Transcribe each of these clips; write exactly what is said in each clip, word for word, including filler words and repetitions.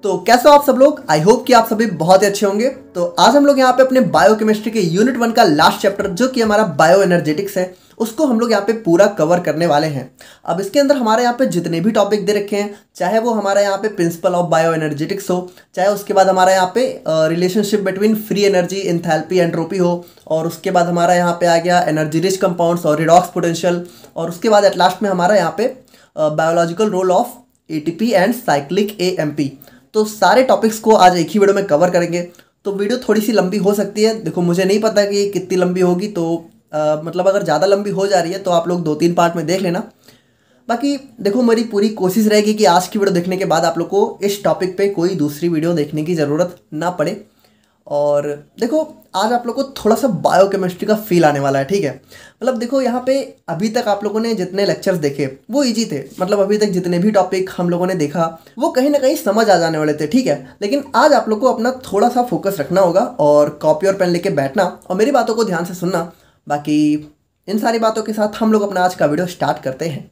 तो कैसे हो आप सब लोग। आई होप कि आप सभी बहुत ही अच्छे होंगे। तो आज हम लोग यहाँ पे अपने बायोकेमिस्ट्री के यूनिट वन का लास्ट चैप्टर जो कि हमारा बायो एनर्जेटिक्स है उसको हम लोग यहाँ पे पूरा कवर करने वाले हैं। अब इसके अंदर हमारे यहाँ पे जितने भी टॉपिक दे रखे हैं, चाहे वो हमारा यहाँ पे प्रिंसिपल ऑफ बायो एनर्जेटिक्स हो, चाहे उसके बाद हमारा यहाँ पे relationship between free energy, enthalpy, entropy हो, और उसके बाद हमारा यहाँ पे आ गया एनर्जी रिच कंपाउंड्स और रिडॉक्स पोटेंशियल, और उसके बाद एट लास्ट में हमारा यहाँ पे biological role of ATP and cyclic AMP. तो सारे टॉपिक्स को आज एक ही वीडियो में कवर करेंगे। तो वीडियो थोड़ी सी लंबी हो सकती है, देखो मुझे नहीं पता कि कितनी लंबी होगी, तो आ, मतलब अगर ज़्यादा लंबी हो जा रही है तो आप लोग दो तीन पार्ट में देख लेना। बाकी देखो मेरी पूरी कोशिश रहेगी कि आज की वीडियो देखने के बाद आप लोग को इस टॉपिक पे कोई दूसरी वीडियो देखने की ज़रूरत ना पड़े। और देखो आज आप लोग को थोड़ा सा बायोकेमिस्ट्री का फील आने वाला है, ठीक है। मतलब देखो यहाँ पे अभी तक आप लोगों ने जितने लेक्चर्स देखे वो इजी थे, मतलब अभी तक जितने भी टॉपिक हम लोगों ने देखा वो कहीं ना कहीं समझ आ जाने वाले थे, ठीक है। लेकिन आज आप लोग को अपना थोड़ा सा फोकस रखना होगा और कॉपी और पेन लेके बैठना और मेरी बातों को ध्यान से सुनना। बाकी इन सारी बातों के साथ हम लोग अपना आज का वीडियो स्टार्ट करते हैं।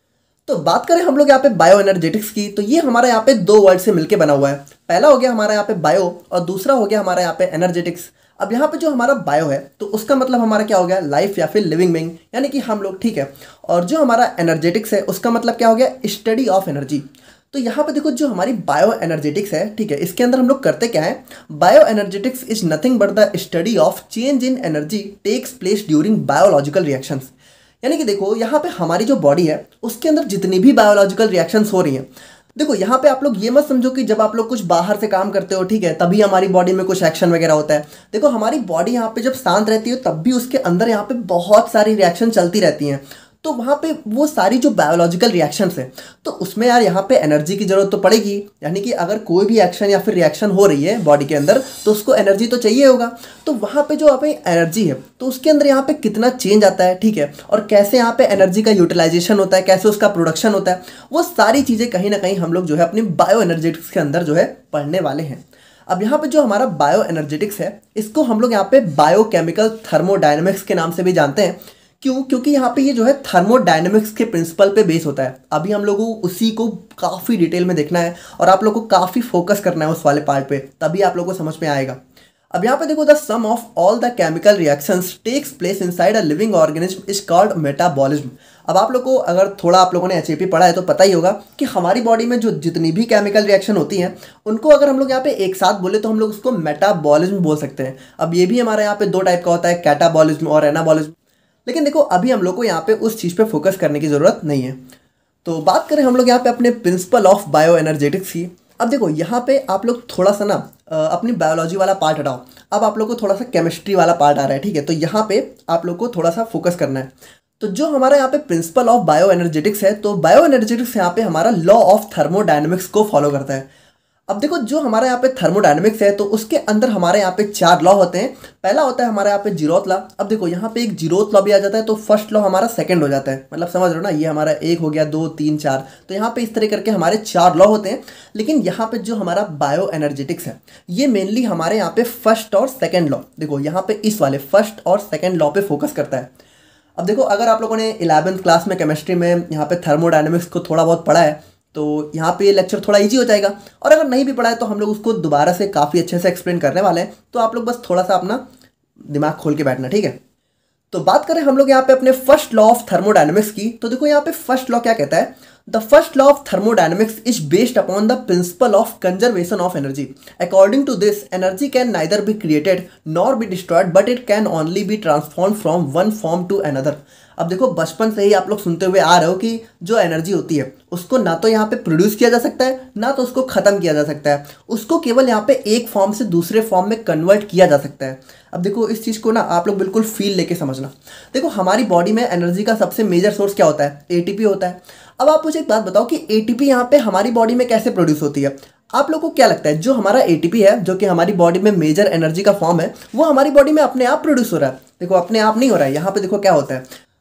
तो बात करें हम लोग यहाँ पे बायो एनर्जेटिक्स की, तो ये हमारा यहाँ पे दो वर्ड से मिलके बना हुआ है। पहला हो गया हमारा यहाँ पे बायो और दूसरा हो गया हमारा यहाँ पे एनर्जेटिक्स। अब यहाँ पे जो हमारा बायो है तो उसका मतलब हमारा क्या हो गया, लाइफ या फिर लिविंग बीइंग, यानी कि हम लोग, ठीक है। और जो हमारा एनर्जेटिक्स है उसका मतलब क्या हो गया, स्टडी ऑफ एनर्जी। तो यहाँ पे देखो जो हमारी बायो एनर्जेटिक्स है, ठीक है, इसके अंदर हम लोग करते क्या है, bioenergetics is nothing but the study of change in energy takes place during biological reactions. यानी कि देखो यहाँ पे हमारी जो बॉडी है उसके अंदर जितनी भी बायोलॉजिकल रिएक्शंस हो रही हैं, देखो यहाँ पे आप लोग ये मत समझो कि जब आप लोग कुछ बाहर से काम करते हो, ठीक है, तभी हमारी बॉडी में कुछ एक्शन वगैरह होता है। देखो हमारी बॉडी यहाँ पे जब शांत रहती है तब भी उसके अंदर यहाँ पे बहुत सारी रिएक्शन चलती रहती हैं। तो वहाँ पे वो सारी जो बायोलॉजिकल रिएक्शंस है तो उसमें यार यहाँ पे एनर्जी की ज़रूरत तो पड़ेगी। यानी कि अगर कोई भी एक्शन या फिर रिएक्शन हो रही है बॉडी के अंदर तो उसको एनर्जी तो चाहिए होगा। तो वहाँ पे जो अपनी एनर्जी है तो उसके अंदर यहाँ पे कितना चेंज आता है, ठीक है, और कैसे यहाँ पे एनर्जी का यूटिलाइजेशन होता है, कैसे उसका प्रोडक्शन होता है, वो सारी चीज़ें कहीं ना कहीं हम लोग जो है अपनी बायो एनर्जेटिक्स के अंदर जो है पढ़ने वाले हैं। अब यहाँ पे जो हमारा बायो एनर्जेटिक्स है इसको हम लोग यहाँ पे बायोकेमिकल थर्मोडायनेमिक्स के नाम से भी जानते हैं। क्यों? क्योंकि यहाँ पे ये जो है थर्मोडायनेमिक्स के प्रिंसिपल पे बेस होता है। अभी हम लोगों को उसी को काफ़ी डिटेल में देखना है और आप लोगों को काफ़ी फोकस करना है उस वाले पार्ट पे, तभी आप लोगों को समझ में आएगा। अब यहाँ पे देखो the sum of all the chemical reactions takes place inside a living organism is called metabolism. अब आप लोग को अगर थोड़ा आप लोगों ने एच ए पी पढ़ा है तो पता ही होगा कि हमारी बॉडी में जो जितनी भी केमिकल रिएक्शन होती हैं उनको अगर हम लोग यहाँ पे एक साथ बोले तो हम लोग उसको मेटाबॉलिज्म बोल सकते हैं। अब ये भी हमारे यहाँ पे दो टाइप का होता है, कैटाबॉलिज्म और एनाबॉलिज्म। लेकिन देखो अभी हम लोग को यहाँ पे उस चीज़ पे फोकस करने की ज़रूरत नहीं है। तो बात करें हम लोग यहाँ पे अपने प्रिंसिपल ऑफ बायो एनर्जेटिक्स की। अब देखो यहाँ पे आप लोग थोड़ा सा ना अपनी बायोलॉजी वाला पार्ट हटाओ, अब आप लोग को थोड़ा सा केमिस्ट्री वाला पार्ट आ रहा है, ठीक है। तो यहाँ पे आप लोग को थोड़ा सा फोकस करना है। तो जो हमारा यहाँ पे प्रिंसिपल ऑफ बायो एनर्जेटिक्स है, तो बायो एनर्जेटिक्स यहाँ पे हमारा लॉ ऑफ थर्मोडायनेमिक्स को फॉलो करता है। अब देखो जो हमारे यहाँ पे थर्मोडायनेमिक्स है तो उसके अंदर हमारे यहाँ पे चार लॉ होते हैं। पहला होता है हमारे यहाँ पे जीरोथ लॉ। अब देखो यहाँ पे एक जीरोथ लॉ भी आ जाता है तो फर्स्ट लॉ हमारा सेकंड हो जाता है, मतलब समझ रहे हो ना, ये हमारा एक हो गया, दो, तीन, चार, तो यहाँ पे इस तरह करके हमारे चार लॉ होते हैं। लेकिन यहाँ पे जो हमारा बायो एनर्जेटिक्स है ये मेनली हमारे यहाँ पे फर्स्ट और सेकेंड लॉ, देखो यहाँ पे इस वाले फर्स्ट और सेकेंड लॉ पे फोकस करता है। अब देखो अगर आप लोगों ने इलेवेंथ क्लास में केमिस्ट्री में यहाँ पे थर्मोडायनेमिक्स को थोड़ा बहुत पढ़ा है तो यहाँ पे ये लेक्चर थोड़ा इजी हो जाएगा, और अगर नहीं भी पढ़ा है तो हम लोग उसको दोबारा से काफ़ी अच्छे से एक्सप्लेन करने वाले हैं। तो आप लोग बस थोड़ा सा अपना दिमाग खोल के बैठना, ठीक है। तो बात करें हम लोग यहाँ पे अपने फर्स्ट लॉ ऑफ थर्मोडायनेमिक्स की, तो देखो यहाँ पे फर्स्ट लॉ क्या कहता है, the first law of thermodynamics is based upon the principle of conservation of energy. According to this energy can neither be created nor be destroyed but it can only be transform from one form to another. अब देखो बचपन से ही आप लोग सुनते हुए आ रहे हो कि जो एनर्जी होती है उसको ना तो यहाँ पे प्रोड्यूस किया जा सकता है ना तो उसको ख़त्म किया जा सकता है, उसको केवल यहाँ पे एक फॉर्म से दूसरे फॉर्म में कन्वर्ट किया जा सकता है। अब देखो इस चीज़ को ना आप लोग बिल्कुल फील लेके समझना। देखो हमारी बॉडी में एनर्जी का सबसे मेजर सोर्स क्या होता है, ए टी पी होता है। अब आप मुझे एक बात बताओ कि ए टी पी यहाँ पे हमारी बॉडी में कैसे प्रोड्यूस होती है। आप लोगों को क्या लगता है जो हमारा ए टी पी है जो कि हमारी बॉडी में मेजर एनर्जी का फॉर्म है वो हमारी बॉडी में अपने आप प्रोड्यूस हो रहा है? देखो अपने आप नहीं हो रहा है। यहाँ पे देखो क्या होता है,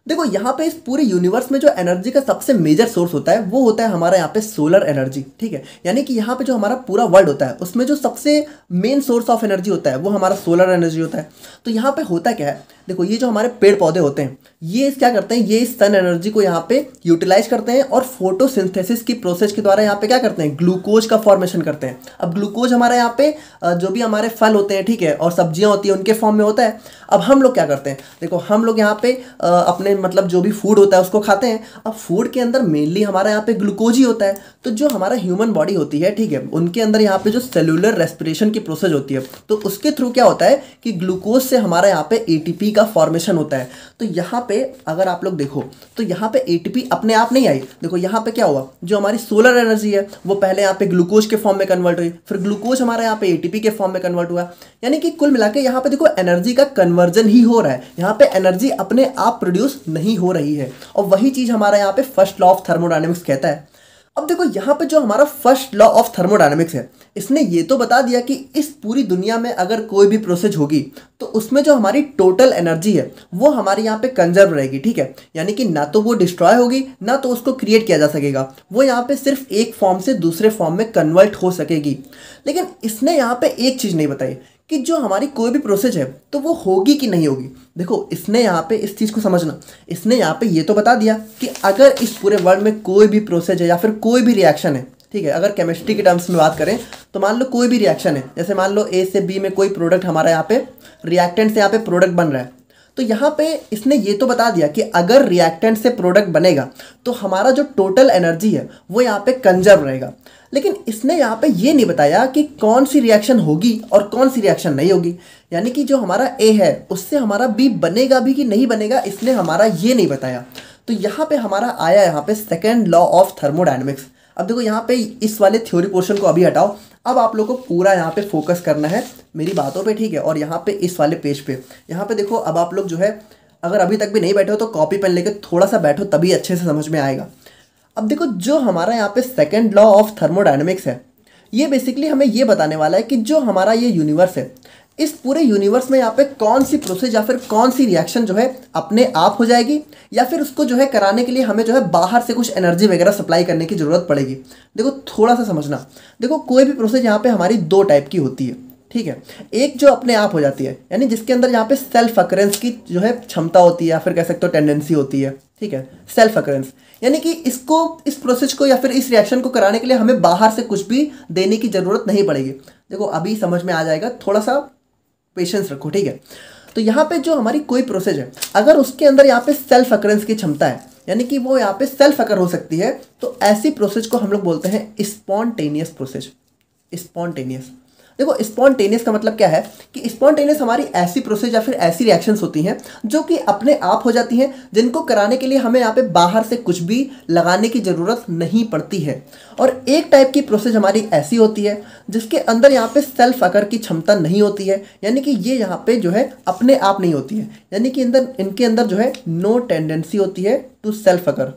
देखो यहाँ पे इस पूरे यूनिवर्स में जो एनर्जी का सबसे मेजर सोर्स होता है वो होता है हमारा यहाँ पे सोलर एनर्जी, ठीक है। यानी कि यहाँ पे जो हमारा पूरा वर्ल्ड होता है उसमें जो सबसे मेन सोर्स ऑफ एनर्जी होता है वो हमारा सोलर एनर्जी होता है। तो यहाँ पे होता क्या है, देखो ये जो हमारे पेड़ पौधे होते हैं ये क्या करते हैं, ये इस सन एनर्जी को यहाँ पे यूटिलाइज करते हैं और फोटोसिंथेसिस की प्रोसेस के द्वारा यहाँ पे क्या करते हैं, ग्लूकोज का फॉर्मेशन करते हैं। अब ग्लूकोज हमारा यहाँ पे जो भी हमारे फल होते हैं, ठीक है, और सब्जियां होती हैं उनके फॉर्म में होता है। अब हम लोग क्या करते हैं, देखो हम लोग यहाँ पे अपने मतलब जो भी फूड होता है उसको खाते हैं। अब फूड के अंदर मेनली हमारा यहाँ पे ग्लूकोज ही होता है। तो जो हमारा ह्यूमन बॉडी होती है, ठीक है, उनके अंदर यहाँ पे जो सेलुलर रेस्पिरेशन की प्रोसेस होती है तो उसके थ्रू क्या होता है कि ग्लूकोज से हमारा यहाँ पे एटीपी का फॉर्मेशन होता है। तो यहाँ पे अगर आप लोग देखो तो यहाँ पे एटीपी अपने आप नहीं आई, देखो यहाँ पे क्या हुआ, जो हमारी सोलर एनर्जी है वो पहले यहाँ पे ग्लूकोज के फॉर्म में कन्वर्ट हुई, फिर ग्लूकोज हमारा यहाँ पे एटीपी के फॉर्म में कन्वर्ट हुआ। यानी कि कुल मिला के यहाँ पे देखो एनर्जी का कन्वर्जन ही हो रहा है, यहाँ पे एनर्जी अपने आप प्रोड्यूस नहीं हो रही है। और वही चीज हमारा यहाँ पे फर्स्ट लॉ ऑफ थर्मोडायनेमिक्स कहता है। अब देखो यहाँ पे जो हमारा फर्स्ट लॉ ऑफ थर्मोडायनेमिक्स है इसने ये तो बता दिया कि इस पूरी दुनिया में अगर कोई भी प्रोसेस होगी तो उसमें जो हमारी टोटल एनर्जी है वो हमारे यहाँ पे कंजर्व रहेगी, ठीक है। यानी कि ना तो वो डिस्ट्रॉय होगी ना तो उसको क्रिएट किया जा सकेगा, वो यहाँ पे सिर्फ एक फॉर्म से दूसरे फॉर्म में कन्वर्ट हो सकेगी। लेकिन इसने यहाँ पे एक चीज़ नहीं बताई कि जो हमारी कोई भी प्रोसेस है तो वो होगी कि नहीं होगी। देखो इसने यहाँ पे इस चीज़ को समझना, इसने यहाँ पे ये तो बता दिया कि अगर इस पूरे वर्ल्ड में कोई भी प्रोसेस है या फिर कोई भी रिएक्शन है, ठीक है, अगर केमिस्ट्री के टर्म्स में बात करें तो मान लो कोई भी रिएक्शन है, जैसे मान लो ए से बी में कोई प्रोडक्ट हमारा यहाँ पे रिएक्टेंट से यहाँ पे प्रोडक्ट बन रहा है, तो यहाँ पे इसने ये तो बता दिया कि अगर रिएक्टेंट से प्रोडक्ट बनेगा तो हमारा जो टोटल एनर्जी है वो यहाँ पे कंजर्व रहेगा। लेकिन इसने यहाँ पे ये नहीं बताया कि कौन सी रिएक्शन होगी और कौन सी रिएक्शन नहीं होगी। यानी कि जो हमारा ए है उससे हमारा बी बनेगा भी कि नहीं बनेगा, इसने हमारा ये नहीं बताया। तो यहाँ पे हमारा आया यहाँ पे सेकेंड लॉ ऑफ थर्मोडायनेमिक्स। अब देखो यहाँ पे इस वाले थ्योरी पोर्शन को अभी हटाओ, अब आप लोगों को पूरा यहाँ पे फोकस करना है मेरी बातों पे, ठीक है। और यहाँ पे इस वाले पेज पे यहाँ पे देखो, अब आप लोग जो है अगर अभी तक भी नहीं बैठे हो तो कॉपी पेन लेके थोड़ा सा बैठो तभी अच्छे से समझ में आएगा। अब देखो जो हमारा यहाँ पे सेकेंड लॉ ऑफ थर्मोडायनेमिक्स है ये बेसिकली हमें ये बताने वाला है कि जो हमारा ये यूनिवर्स है इस पूरे यूनिवर्स में यहाँ पे कौन सी प्रोसेस या फिर कौन सी रिएक्शन जो है अपने आप हो जाएगी या फिर उसको जो है कराने के लिए हमें जो है बाहर से कुछ एनर्जी वगैरह सप्लाई करने की ज़रूरत पड़ेगी। देखो थोड़ा सा समझना, देखो कोई भी प्रोसेस यहाँ पे हमारी दो टाइप की होती है, ठीक है। एक जो अपने आप हो जाती है यानी जिसके अंदर यहाँ पे सेल्फ अकरेंस की जो है क्षमता होती है या फिर कह सकते हो टेंडेंसी होती है, ठीक है, सेल्फ अकरेंस। यानी कि इसको इस प्रोसेस को या फिर इस रिएक्शन को कराने के लिए हमें बाहर से कुछ भी देने की ज़रूरत नहीं पड़ेगी। देखो अभी समझ में आ जाएगा, थोड़ा सा पेशेंस रखो, ठीक है। तो यहाँ पे जो हमारी कोई प्रोसेस है अगर उसके अंदर यहाँ पे सेल्फ अकरेंस की क्षमता है यानी कि वो यहाँ पे सेल्फ अकर हो सकती है तो ऐसी प्रोसेस को हम लोग बोलते हैं स्पॉन्टेनियस प्रोसेस। स्पॉन्टेनियस, देखो स्पॉन्टेनियस का मतलब क्या है कि स्पॉन्टेनियस हमारी ऐसी प्रोसेस या फिर ऐसी रिएक्शंस होती हैं जो कि अपने आप हो जाती हैं, जिनको कराने के लिए हमें यहाँ पे बाहर से कुछ भी लगाने की ज़रूरत नहीं पड़ती है। और एक टाइप की प्रोसेस हमारी ऐसी होती है जिसके अंदर यहाँ पे सेल्फ अकर की क्षमता नहीं होती है, यानी कि ये यहाँ पे जो है अपने आप नहीं होती है, यानी कि अंदर इनके अंदर जो है नो टेंडेंसी होती है टू सेल्फ अकर,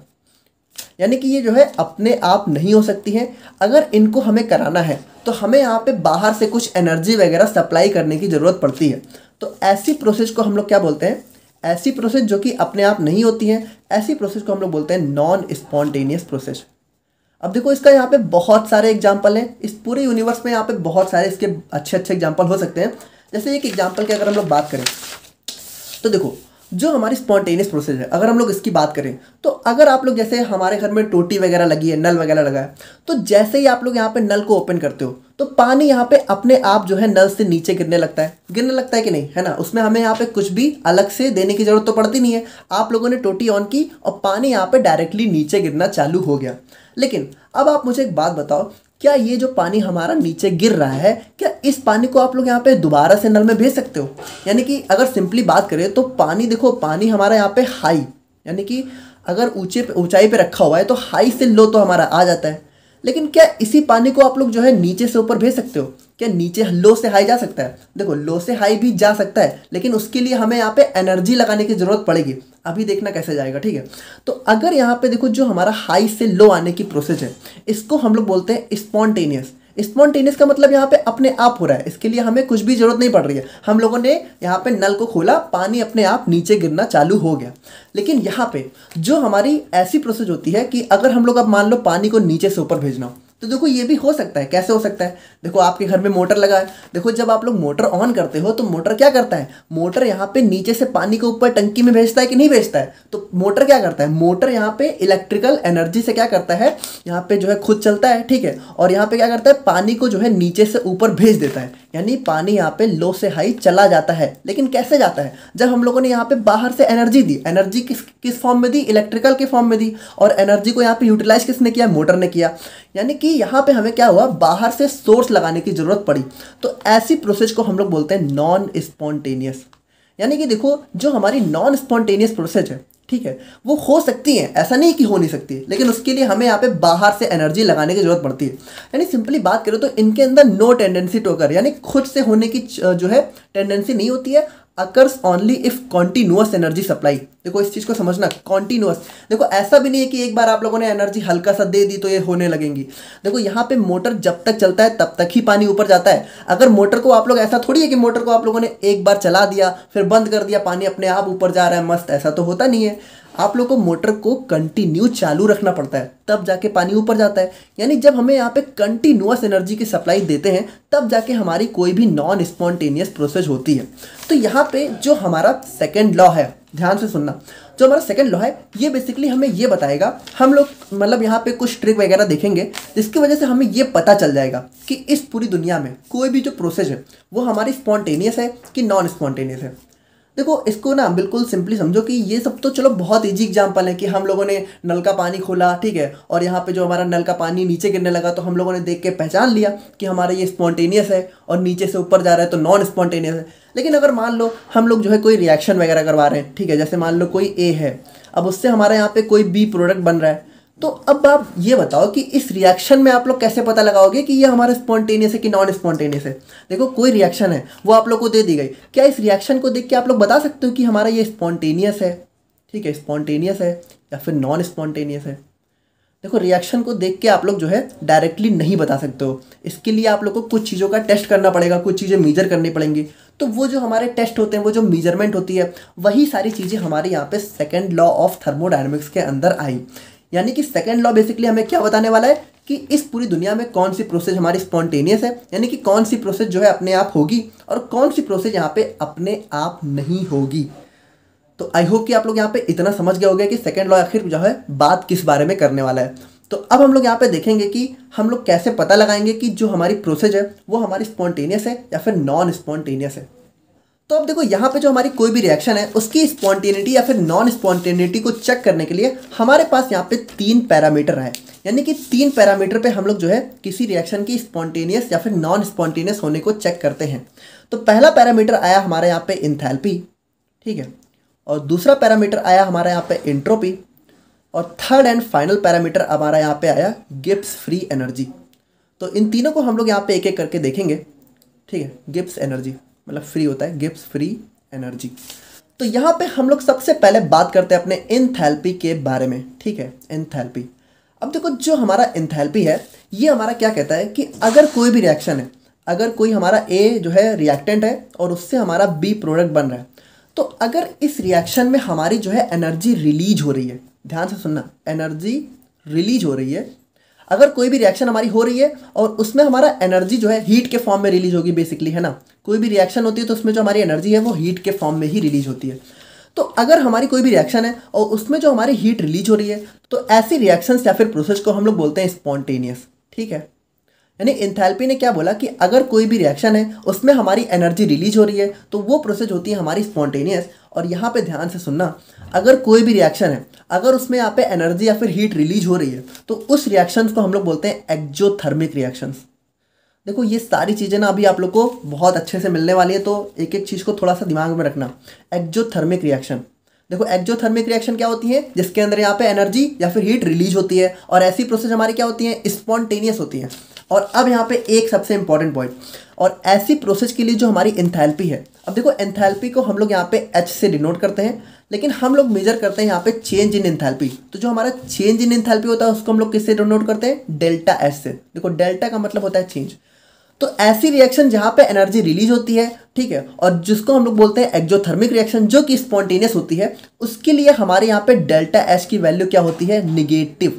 यानी कि ये जो है अपने आप नहीं हो सकती हैं। अगर इनको हमें कराना है तो हमें यहाँ पे बाहर से कुछ एनर्जी वगैरह सप्लाई करने की ज़रूरत पड़ती है। तो ऐसी प्रोसेस को हम लोग क्या बोलते हैं, ऐसी प्रोसेस जो कि अपने आप नहीं होती हैं, ऐसी प्रोसेस को हम लोग बोलते हैं नॉन स्पॉन्टेनियस प्रोसेस। अब देखो इसका यहाँ पे बहुत सारे एग्जाम्पल हैं, इस पूरे यूनिवर्स में यहाँ पे बहुत सारे इसके अच्छे अच्छे एग्जाम्पल हो सकते हैं। जैसे एक एग्जाम्पल की अगर हम लोग बात करें तो देखो जो हमारी स्पॉन्टेनियस प्रोसेस है अगर हम लोग इसकी बात करें तो अगर आप लोग जैसे हमारे घर में टोटी वगैरह लगी है, नल वगैरह लगा है, तो जैसे ही आप लोग यहाँ पे नल को ओपन करते हो तो पानी यहाँ पे अपने आप जो है नल से नीचे गिरने लगता है, गिरने लगता है कि नहीं, है ना। उसमें हमें यहाँ पे कुछ भी अलग से देने की जरूरत तो पड़ती नहीं है। आप लोगों ने टोटी ऑन की और पानी यहाँ पे डायरेक्टली नीचे गिरना चालू हो गया। लेकिन अब आप मुझे एक बात बताओ, क्या ये जो पानी हमारा नीचे गिर रहा है क्या इस पानी को आप लोग यहाँ पे दोबारा से नल में भेज सकते हो? यानी कि अगर सिंपली बात करें तो पानी, देखो पानी हमारा यहाँ पे हाई यानी कि अगर ऊंचे पे ऊंचाई पे रखा हुआ है तो हाई से लो तो हमारा आ जाता है। लेकिन क्या इसी पानी को आप लोग जो है नीचे से ऊपर भेज सकते हो? क्या नीचे लो से हाई जा सकता है? देखो लो से हाई भी जा सकता है, लेकिन उसके लिए हमें यहाँ पे एनर्जी लगाने की ज़रूरत पड़ेगी। अभी देखना कैसे जाएगा, ठीक है। तो अगर यहाँ पे देखो जो हमारा हाई से लो आने की प्रोसेस है इसको हम लोग बोलते हैं स्पॉन्टेनियस, स्पॉन्टेनियस का मतलब यहाँ पे अपने आप हो रहा है, इसके लिए हमें कुछ भी जरूरत नहीं पड़ रही है। हम लोगों ने यहाँ पे नल को खोला, पानी अपने आप नीचे गिरना चालू हो गया। लेकिन यहाँ पे जो हमारी ऐसी प्रोसेस होती है कि अगर हम लोग अब मान लो पानी को नीचे से ऊपर भेजना हो, तो देखो ये भी हो सकता है। कैसे हो सकता है? देखो आपके घर में मोटर लगा है, देखो जब आप लोग मोटर ऑन करते हो तो मोटर क्या करता है, मोटर यहाँ पे नीचे से पानी को ऊपर टंकी में भेजता है कि नहीं भेजता है? तो मोटर क्या करता है, मोटर यहाँ पे इलेक्ट्रिकल एनर्जी से क्या करता है, यहाँ पे जो है खुद चलता है, ठीक है, और यहाँ पे क्या करता है, पानी को जो है नीचे से ऊपर भेज देता है, यानी पानी यहाँ पे लो से हाई चला जाता है। लेकिन कैसे जाता है? जब हम लोगों ने यहाँ पे बाहर से एनर्जी दी, एनर्जी किस किस फॉर्म में दी, इलेक्ट्रिकल के फॉर्म में दी, और एनर्जी को यहाँ पे यूटिलाइज किसने किया, मोटर ने किया। यानी कि यहाँ पे हमें क्या हुआ, बाहर से सोर्स लगाने की जरूरत पड़ी। तो ऐसी प्रोसेस को हम लोग बोलते हैं नॉन स्पॉन्टेनियस। यानी कि देखो जो हमारी नॉन स्पॉन्टेनियस प्रोसेस है, ठीक है, वो हो सकती है, ऐसा नहीं कि हो नहीं सकती, लेकिन उसके लिए हमें यहाँ पे बाहर से एनर्जी लगाने की जरूरत पड़ती है। यानी सिंपली बात करें तो इनके अंदर नो टेंडेंसी टू अकर, यानी खुद से होने की जो है टेंडेंसी नहीं होती है। Occurs only if continuous energy supply. देखो इस चीज़ को समझना, कॉन्टिन्यूअस। देखो ऐसा भी नहीं है कि एक बार आप लोगों ने एनर्जी हल्का सा दे दी तो ये होने लगेंगी। देखो यहाँ पे मोटर जब तक चलता है तब तक ही पानी ऊपर जाता है। अगर मोटर को आप लोग, ऐसा थोड़ी है कि मोटर को आप लोगों ने एक बार चला दिया फिर बंद कर दिया, पानी अपने आप ऊपर जा रहा है मस्त, ऐसा तो होता नहीं है। आप लोग को मोटर को कंटिन्यू चालू रखना पड़ता है, तब जाके पानी ऊपर जाता है। यानी जब हमें यहाँ पे कंटिन्यूअस एनर्जी की सप्लाई देते हैं तब जाके हमारी कोई भी नॉन स्पॉन्टेनियस प्रोसेस होती है। तो यहाँ पे जो हमारा सेकेंड लॉ है, ध्यान से सुनना, जो हमारा सेकेंड लॉ है ये बेसिकली हमें ये बताएगा, हम लोग मतलब यहाँ पे कुछ ट्रिक वगैरह देखेंगे जिसकी वजह से हमें ये पता चल जाएगा कि इस पूरी दुनिया में कोई भी जो प्रोसेस है वो हमारी स्पॉन्टेनियस है कि नॉन स्पॉन्टेनियस है। देखो इसको ना बिल्कुल सिंपली समझो कि ये सब तो चलो बहुत इजी एग्जांपल है कि हम लोगों ने नल का पानी खोला, ठीक है, और यहाँ पे जो हमारा नल का पानी नीचे गिरने लगा तो हम लोगों ने देख के पहचान लिया कि हमारा ये स्पॉन्टेनियस है, और नीचे से ऊपर जा रहा है तो नॉन स्पॉन्टेनियस है। लेकिन अगर मान लो हम लोग जो है कोई रिएक्शन वगैरह करवा रहे हैं, ठीक है, जैसे मान लो कोई ए है, अब उससे हमारे यहाँ पे कोई बी प्रोडक्ट बन रहा है, तो अब आप ये बताओ कि इस रिएक्शन में आप लोग कैसे पता लगाओगे कि ये हमारा स्पॉन्टेनियस है कि नॉन स्पॉन्टेनियस है। देखो कोई रिएक्शन है वो आप लोग को दे दी गई, क्या इस रिएक्शन को देख के आप लोग बता सकते हो कि हमारा ये स्पॉन्टेनियस है, ठीक है, स्पॉन्टेनियस है या फिर नॉन स्पॉन्टेनियस है? देखो रिएक्शन को देख के आप लोग जो है डायरेक्टली नहीं बता सकते हो, इसके लिए आप लोग को कुछ चीज़ों का टेस्ट करना पड़ेगा, कुछ चीज़ें मेजर करनी पड़ेंगी। तो वो जो हमारे टेस्ट होते हैं, वो जो मेजरमेंट होती है, वही सारी चीज़ें हमारे यहाँ पे सेकेंड लॉ ऑफ थर्मोडायनेमिक्स के अंदर आई। यानी कि सेकेंड लॉ बेसिकली हमें क्या बताने वाला है कि इस पूरी दुनिया में कौन सी प्रोसेस हमारी स्पॉन्टेनियस है, यानी कि कौन सी प्रोसेस जो है अपने आप होगी और कौन सी प्रोसेस यहाँ पे अपने आप नहीं होगी। तो आई होप कि आप लोग यहाँ पे इतना समझ गए होंगे कि सेकेंड लॉ आखिर जो है बात किस बारे में करने वाला है। तो अब हम लोग यहाँ पे देखेंगे कि हम लोग कैसे पता लगाएंगे कि जो हमारी प्रोसेस है वो हमारी स्पॉन्टेनियस है या फिर नॉन स्पॉन्टेनियस है। तो अब देखो यहाँ पे जो हमारी कोई भी रिएक्शन है उसकी स्पॉन्टेनिटी या फिर नॉन स्पॉन्टेनिटी को चेक करने के लिए हमारे पास यहाँ पे तीन पैरामीटर है। यानी कि तीन पैरामीटर पे हम लोग जो है किसी रिएक्शन की स्पॉन्टेनियस या फिर नॉन स्पॉन्टेनियस होने को चेक करते हैं। तो पहला पैरामीटर आया हमारे यहाँ पे इंथैल्पी, ठीक है, और दूसरा पैरामीटर आया हमारे यहाँ पे एंट्रोपी, और थर्ड एंड फाइनल पैरामीटर हमारा यहाँ पे आया गिब्स फ्री एनर्जी। तो इन तीनों को हम लोग यहाँ पे एक एक करके देखेंगे, ठीक है। गिब्स एनर्जी मतलब फ्री होता है, गिब्स फ्री एनर्जी। तो यहाँ पे हम लोग सबसे पहले बात करते हैं अपने एंथैल्पी के बारे में, ठीक है, एंथैल्पी। अब देखो जो हमारा एंथैल्पी है ये हमारा क्या कहता है कि अगर कोई भी रिएक्शन है, अगर कोई हमारा ए जो है रिएक्टेंट है और उससे हमारा बी प्रोडक्ट बन रहा है, तो अगर इस रिएक्शन में हमारी जो है एनर्जी रिलीज हो रही है, ध्यान से सुनना, एनर्जी रिलीज हो रही है, अगर कोई भी रिएक्शन हमारी हो रही है और उसमें हमारा एनर्जी जो है हीट के फॉर्म में रिलीज होगी बेसिकली, है ना, कोई भी रिएक्शन होती है तो उसमें जो हमारी एनर्जी है वो हीट के फॉर्म में ही रिलीज होती है। तो अगर हमारी कोई भी रिएक्शन है और उसमें जो हमारी हीट रिलीज हो रही है तो ऐसी रिएक्शंस या फिर प्रोसेस को हम लोग बोलते हैं स्पॉन्टेनियस, ठीक है। यानी एंथैल्पी ने क्या बोला कि अगर कोई भी रिएक्शन है उसमें हमारी एनर्जी रिलीज हो रही है तो वो प्रोसेस होती है हमारी स्पॉन्टेनियस। और यहाँ पे ध्यान से सुनना, अगर कोई भी रिएक्शन है अगर उसमें यहाँ पे एनर्जी या फिर हीट रिलीज हो रही है तो उस रिएक्शंस को हम लोग बोलते हैं एक्जोथर्मिक रिएक्शंस। देखो ये सारी चीज़ें ना अभी आप लोग को बहुत अच्छे से मिलने वाली है, तो एक एक चीज़ को थोड़ा सा दिमाग में रखना। एक्जोथर्मिक रिएक्शन, देखो एक्जोथर्मिक रिएक्शन क्या होती है, जिसके अंदर यहाँ पे एनर्जी या फिर हीट रिलीज होती है, और ऐसी प्रोसेस हमारी क्या होती है, स्पॉन्टेनियस होती है। और अब यहाँ पे एक सबसे इंपॉर्टेंट पॉइंट, और ऐसी प्रोसेस के लिए जो हमारी एंथैल्पी है, अब देखो एंथैल्पी को हम लोग यहाँ पे एच से डिनोट करते हैं, लेकिन हम लोग मेजर करते हैं यहाँ पे चेंज इन एंथैल्पी। तो जो हमारा चेंज इन एंथैल्पी होता है उसको हम लोग किससे डिनोट करते हैं, डेल्टा एच से। देखो डेल्टा का मतलब होता है चेंज। तो ऐसी रिएक्शन जहाँ पे एनर्जी रिलीज होती है, ठीक है, और जिसको हम लोग बोलते हैं एक्जोथर्मिक रिएक्शन जो कि स्पॉन्टेनियस होती है, उसके लिए हमारे यहाँ पे डेल्टा एच की वैल्यू क्या होती है, निगेटिव।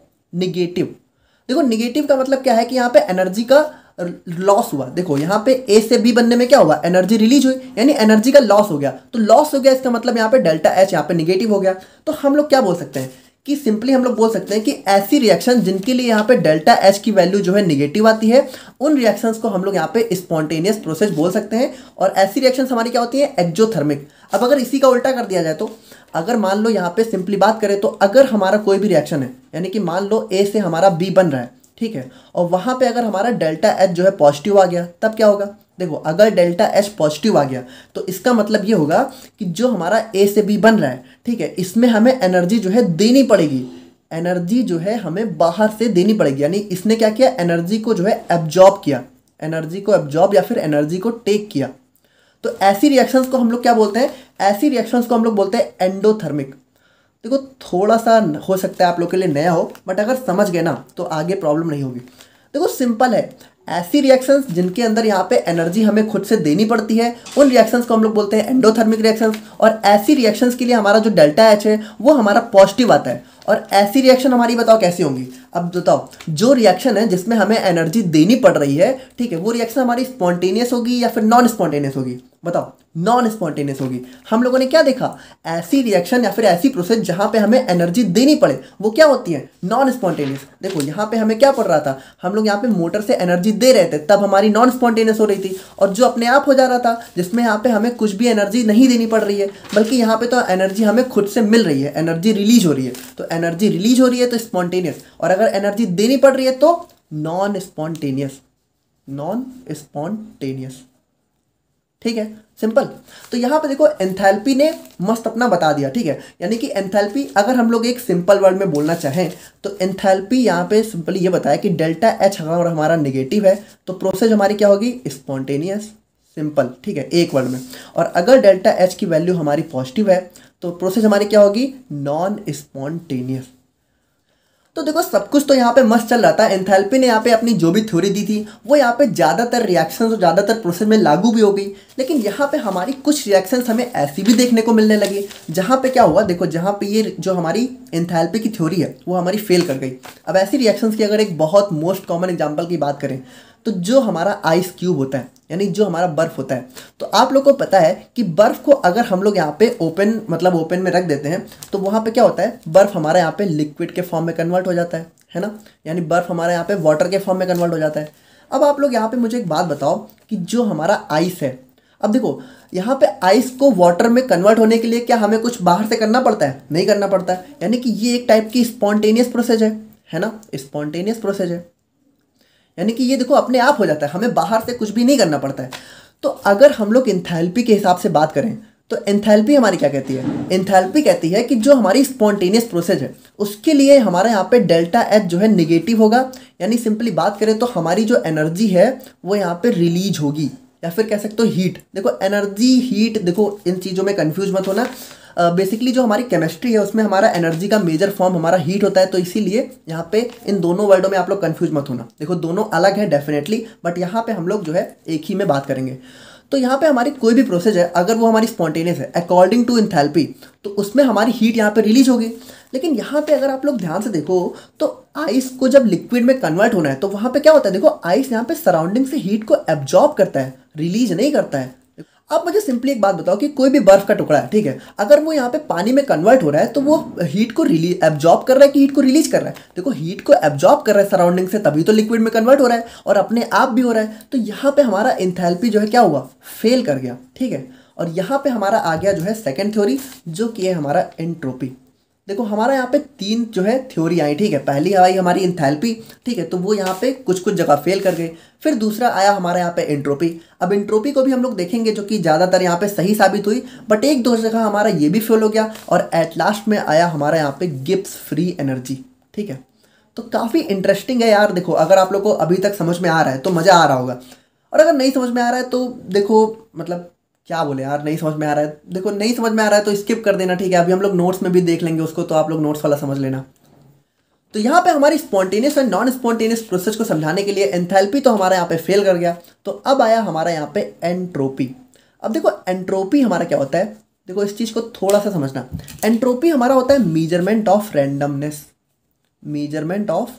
निगेटिव देखो निगेटिव का मतलब क्या है कि यहाँ पे एनर्जी का लॉस हुआ। देखो यहाँ पे ए से बी बनने में क्या हुआ, एनर्जी रिलीज हुई, यानी एनर्जी का लॉस हो गया। तो लॉस हो गया इसका मतलब यहाँ पे डेल्टा एच यहाँ पे निगेटिव हो गया। तो हम लोग क्या बोल सकते हैं कि सिंपली हम लोग बोल सकते हैं कि ऐसी रिएक्शन जिनके लिए यहाँ पे डेल्टा एच की वैल्यू जो है निगेटिव आती है, उन रिएक्शंस को हम लोग यहाँ पे स्पॉन्टेनियस प्रोसेस बोल सकते हैं। और ऐसी रिएक्शंस हमारी क्या होती है, एक्जोथर्मिक। अब अगर इसी का उल्टा कर दिया जाए तो अगर मान लो यहाँ पे सिंपली बात करें तो अगर हमारा कोई भी रिएक्शन है, यानी कि मान लो ए से हमारा बी बन रहा है, ठीक है, और वहाँ पे अगर हमारा डेल्टा एच जो है पॉजिटिव आ गया, तब क्या होगा। देखो अगर डेल्टा एच पॉजिटिव आ गया तो इसका मतलब ये होगा कि जो हमारा ए से बी बन रहा है, ठीक है, इसमें हमें एनर्जी जो है देनी पड़ेगी। एनर्जी जो है हमें बाहर से देनी पड़ेगी, यानी इसने क्या किया, एनर्जी को जो है एब्जॉर्ब किया, एनर्जी को एब्जॉर्ब या फिर एनर्जी को टेक किया। तो ऐसी रिएक्शंस को हम लोग क्या बोलते हैं, ऐसी रिएक्शंस को हम लोग बोलते हैं एंडोथर्मिक। देखो थोड़ा सा हो सकता है आप लोग के लिए नया हो, बट अगर समझ गए ना तो आगे प्रॉब्लम नहीं होगी। देखो सिंपल है, ऐसी रिएक्शंस जिनके अंदर यहाँ पे एनर्जी हमें खुद से देनी पड़ती है, उन रिएक्शंस को हम लोग बोलते हैं एंडोथर्मिक रिएक्शंस। और ऐसी रिएक्शंस के लिए हमारा जो डेल्टा एच है वो हमारा पॉजिटिव आता है। और ऐसी रिएक्शन हमारी बताओ कैसी होंगी। अब बताओ, जो रिएक्शन है जिसमें हमें एनर्जी देनी पड़ रही है, ठीक है, वो रिएक्शन हमारी स्पॉन्टेनियस होगी या फिर नॉन स्पॉन्टेनियस होगी, बताओ। नॉन स्पॉन्टेनियस होगी। हम लोगों ने क्या देखा, ऐसी रिएक्शन या फिर ऐसी प्रोसेस जहां पे हमें एनर्जी देनी पड़े वो क्या होती है, नॉन स्पॉन्टेनियस। देखो यहाँ पे हमें क्या पड़ रहा था, हम लोग यहाँ पे मोटर से एनर्जी दे रहे थे, तब हमारी नॉन स्पॉन्टेनियस हो रही थी। और जो अपने आप हो जा रहा था, जिसमें यहाँ पे हमें कुछ भी एनर्जी नहीं देनी पड़ रही है, बल्कि यहाँ पे तो एनर्जी हमें खुद से मिल रही है, एनर्जी रिलीज हो रही है। तो एनर्जी रिलीज हो रही है तो स्पॉन्टेनियस, और अगर एनर्जी देनी पड़ रही है तो नॉन स्पॉन्टेनियस। नॉन स्पॉन्टेनियस, ठीक है, सिंपल। तो यहाँ पे देखो एंथैल्पी ने मस्त अपना बता दिया, ठीक है। यानी कि एंथैल्पी अगर हम लोग एक सिंपल वर्ड में बोलना चाहें तो एंथैल्पी यहाँ पे सिंपली ये बताया कि डेल्टा एच अगर हमारा नेगेटिव है तो प्रोसेस हमारी क्या होगी, स्पॉन्टेनियस। सिंपल, ठीक है, एक वर्ड में। और अगर डेल्टा एच की वैल्यू हमारी पॉजिटिव है तो प्रोसेस हमारी क्या होगी, नॉन स्पॉन्टेनियस। तो देखो सब कुछ तो यहाँ पे मस्त चल रहा था। एंथैल्पी ने यहाँ पे अपनी जो भी थ्योरी दी थी वो यहाँ पे ज़्यादातर रिएक्शंस और ज़्यादातर प्रोसेस में लागू भी हो गई। लेकिन यहाँ पे हमारी कुछ रिएक्शंस हमें ऐसी भी देखने को मिलने लगी जहाँ पे क्या हुआ, देखो जहाँ पे ये जो हमारी एंथैल्पी की थ्योरी है वो हमारी फेल कर गई। अब ऐसी रिएक्शंस की अगर एक बहुत मोस्ट कॉमन एग्जाम्पल की बात करें तो जो हमारा आइस क्यूब होता है, यानी जो हमारा बर्फ़ होता है, तो आप लोग को पता है कि बर्फ़ को अगर हम लोग यहाँ पे ओपन मतलब ओपन में रख देते हैं तो वहाँ पे क्या होता है, बर्फ़ हमारा यहाँ पे लिक्विड के फॉर्म में कन्वर्ट हो जाता है, है ना। यानी बर्फ़ हमारे यहाँ पे वाटर के फॉर्म में कन्वर्ट हो जाता है। अब आप लोग यहाँ पे मुझे एक बात बताओ कि जो हमारा आइस है, अब देखो यहाँ पे आइस को वाटर में कन्वर्ट होने के लिए क्या हमें कुछ बाहर से करना पड़ता है, नहीं करना पड़ता है। यानी कि ये एक टाइप की स्पॉन्टेनियस प्रोसेस है, है ना, स्पॉन्टेनियस प्रोसेस है। यानी कि ये देखो अपने आप हो जाता है, हमें बाहर से कुछ भी नहीं करना पड़ता है। तो अगर हम लोग एंथैल्पी के हिसाब से बात करें तो एंथैल्पी हमारी क्या कहती है, एंथैल्पी कहती है कि जो हमारी स्पॉन्टेनियस प्रोसेस है उसके लिए हमारे यहाँ पे डेल्टा एच जो है निगेटिव होगा। यानी सिंपली बात करें तो हमारी जो एनर्जी है वो यहाँ पे रिलीज होगी, या फिर कह सकते हो हीट। देखो एनर्जी हीट, देखो इन चीज़ों में कंफ्यूज मत होना। बेसिकली uh, जो हमारी केमिस्ट्री है उसमें हमारा एनर्जी का मेजर फॉर्म हमारा हीट होता है, तो इसीलिए यहाँ पे इन दोनों वर्डों में आप लोग कंफ्यूज मत होना। देखो दोनों अलग है डेफिनेटली, बट यहाँ पे हम लोग जो है एक ही में बात करेंगे। तो यहाँ पे हमारी कोई भी प्रोसेस है अगर वो हमारी स्पॉन्टेनियस है अकॉर्डिंग टू एंथैल्पी, तो उसमें हमारी हीट यहाँ पे रिलीज होगी। लेकिन यहाँ पे अगर आप लोग ध्यान से देखो तो आइस को जब लिक्विड में कन्वर्ट होना है तो वहाँ पे क्या होता है, देखो आइस यहाँ पे सराउंडिंग से हीट को एब्जॉर्ब करता है, रिलीज नहीं करता है। अब मुझे सिंपली एक बात बताओ कि कोई भी बर्फ का टुकड़ा है, ठीक है, अगर वो यहाँ पे पानी में कन्वर्ट हो रहा है तो वो हीट को रिलीज एब्जॉर्ब कर रहा है कि हीट को रिलीज कर रहा है। देखो हीट को एब्जॉर्ब कर रहा है सराउंडिंग से, तभी तो लिक्विड में कन्वर्ट हो रहा है और अपने आप भी हो रहा है। तो यहाँ पे हमारा एंथैल्पी जो है क्या हुआ, फेल कर गया, ठीक है। और यहाँ पे हमारा आ गया जो है सेकेंड थ्योरी, जो कि है हमारा एंट्रोपी। देखो हमारा यहाँ पे तीन जो है थ्योरी आई, ठीक है। पहली आई हमारी एंथैल्पी, ठीक है, तो वो यहाँ पे कुछ कुछ जगह फेल कर गए। फिर दूसरा आया हमारे यहाँ पे एंट्रोपी। अब एंट्रोपी को भी हम लोग देखेंगे जो कि ज़्यादातर यहाँ पे सही साबित हुई, बट एक दो जगह हमारा ये भी फेल हो गया। और एट लास्ट में आया हमारा यहाँ पे गिब्स फ्री एनर्जी, ठीक है। तो काफ़ी इंटरेस्टिंग है यार। देखो अगर आप लोग को अभी तक समझ में आ रहा है तो मज़ा आ रहा होगा, और अगर नहीं समझ में आ रहा है तो देखो मतलब क्या बोले यार, नहीं समझ में आ रहा है, देखो नहीं समझ में आ रहा है तो स्किप कर देना, ठीक है। अभी हम लोग नोट्स में भी देख लेंगे उसको, तो आप लोग नोट्स वाला समझ लेना। तो यहाँ पे हमारी स्पॉन्टेनियस और नॉन स्पॉन्टेनियस प्रोसेस को समझाने के लिए एंथैल्पी तो हमारा यहाँ पे फेल कर गया, तो अब आया हमारा यहाँ पे एंट्रोपी। अब देखो एंट्रोपी हमारा क्या होता है, देखो इस चीज़ को थोड़ा सा समझना। एंट्रोपी हमारा होता है measurement of randomness, measurement of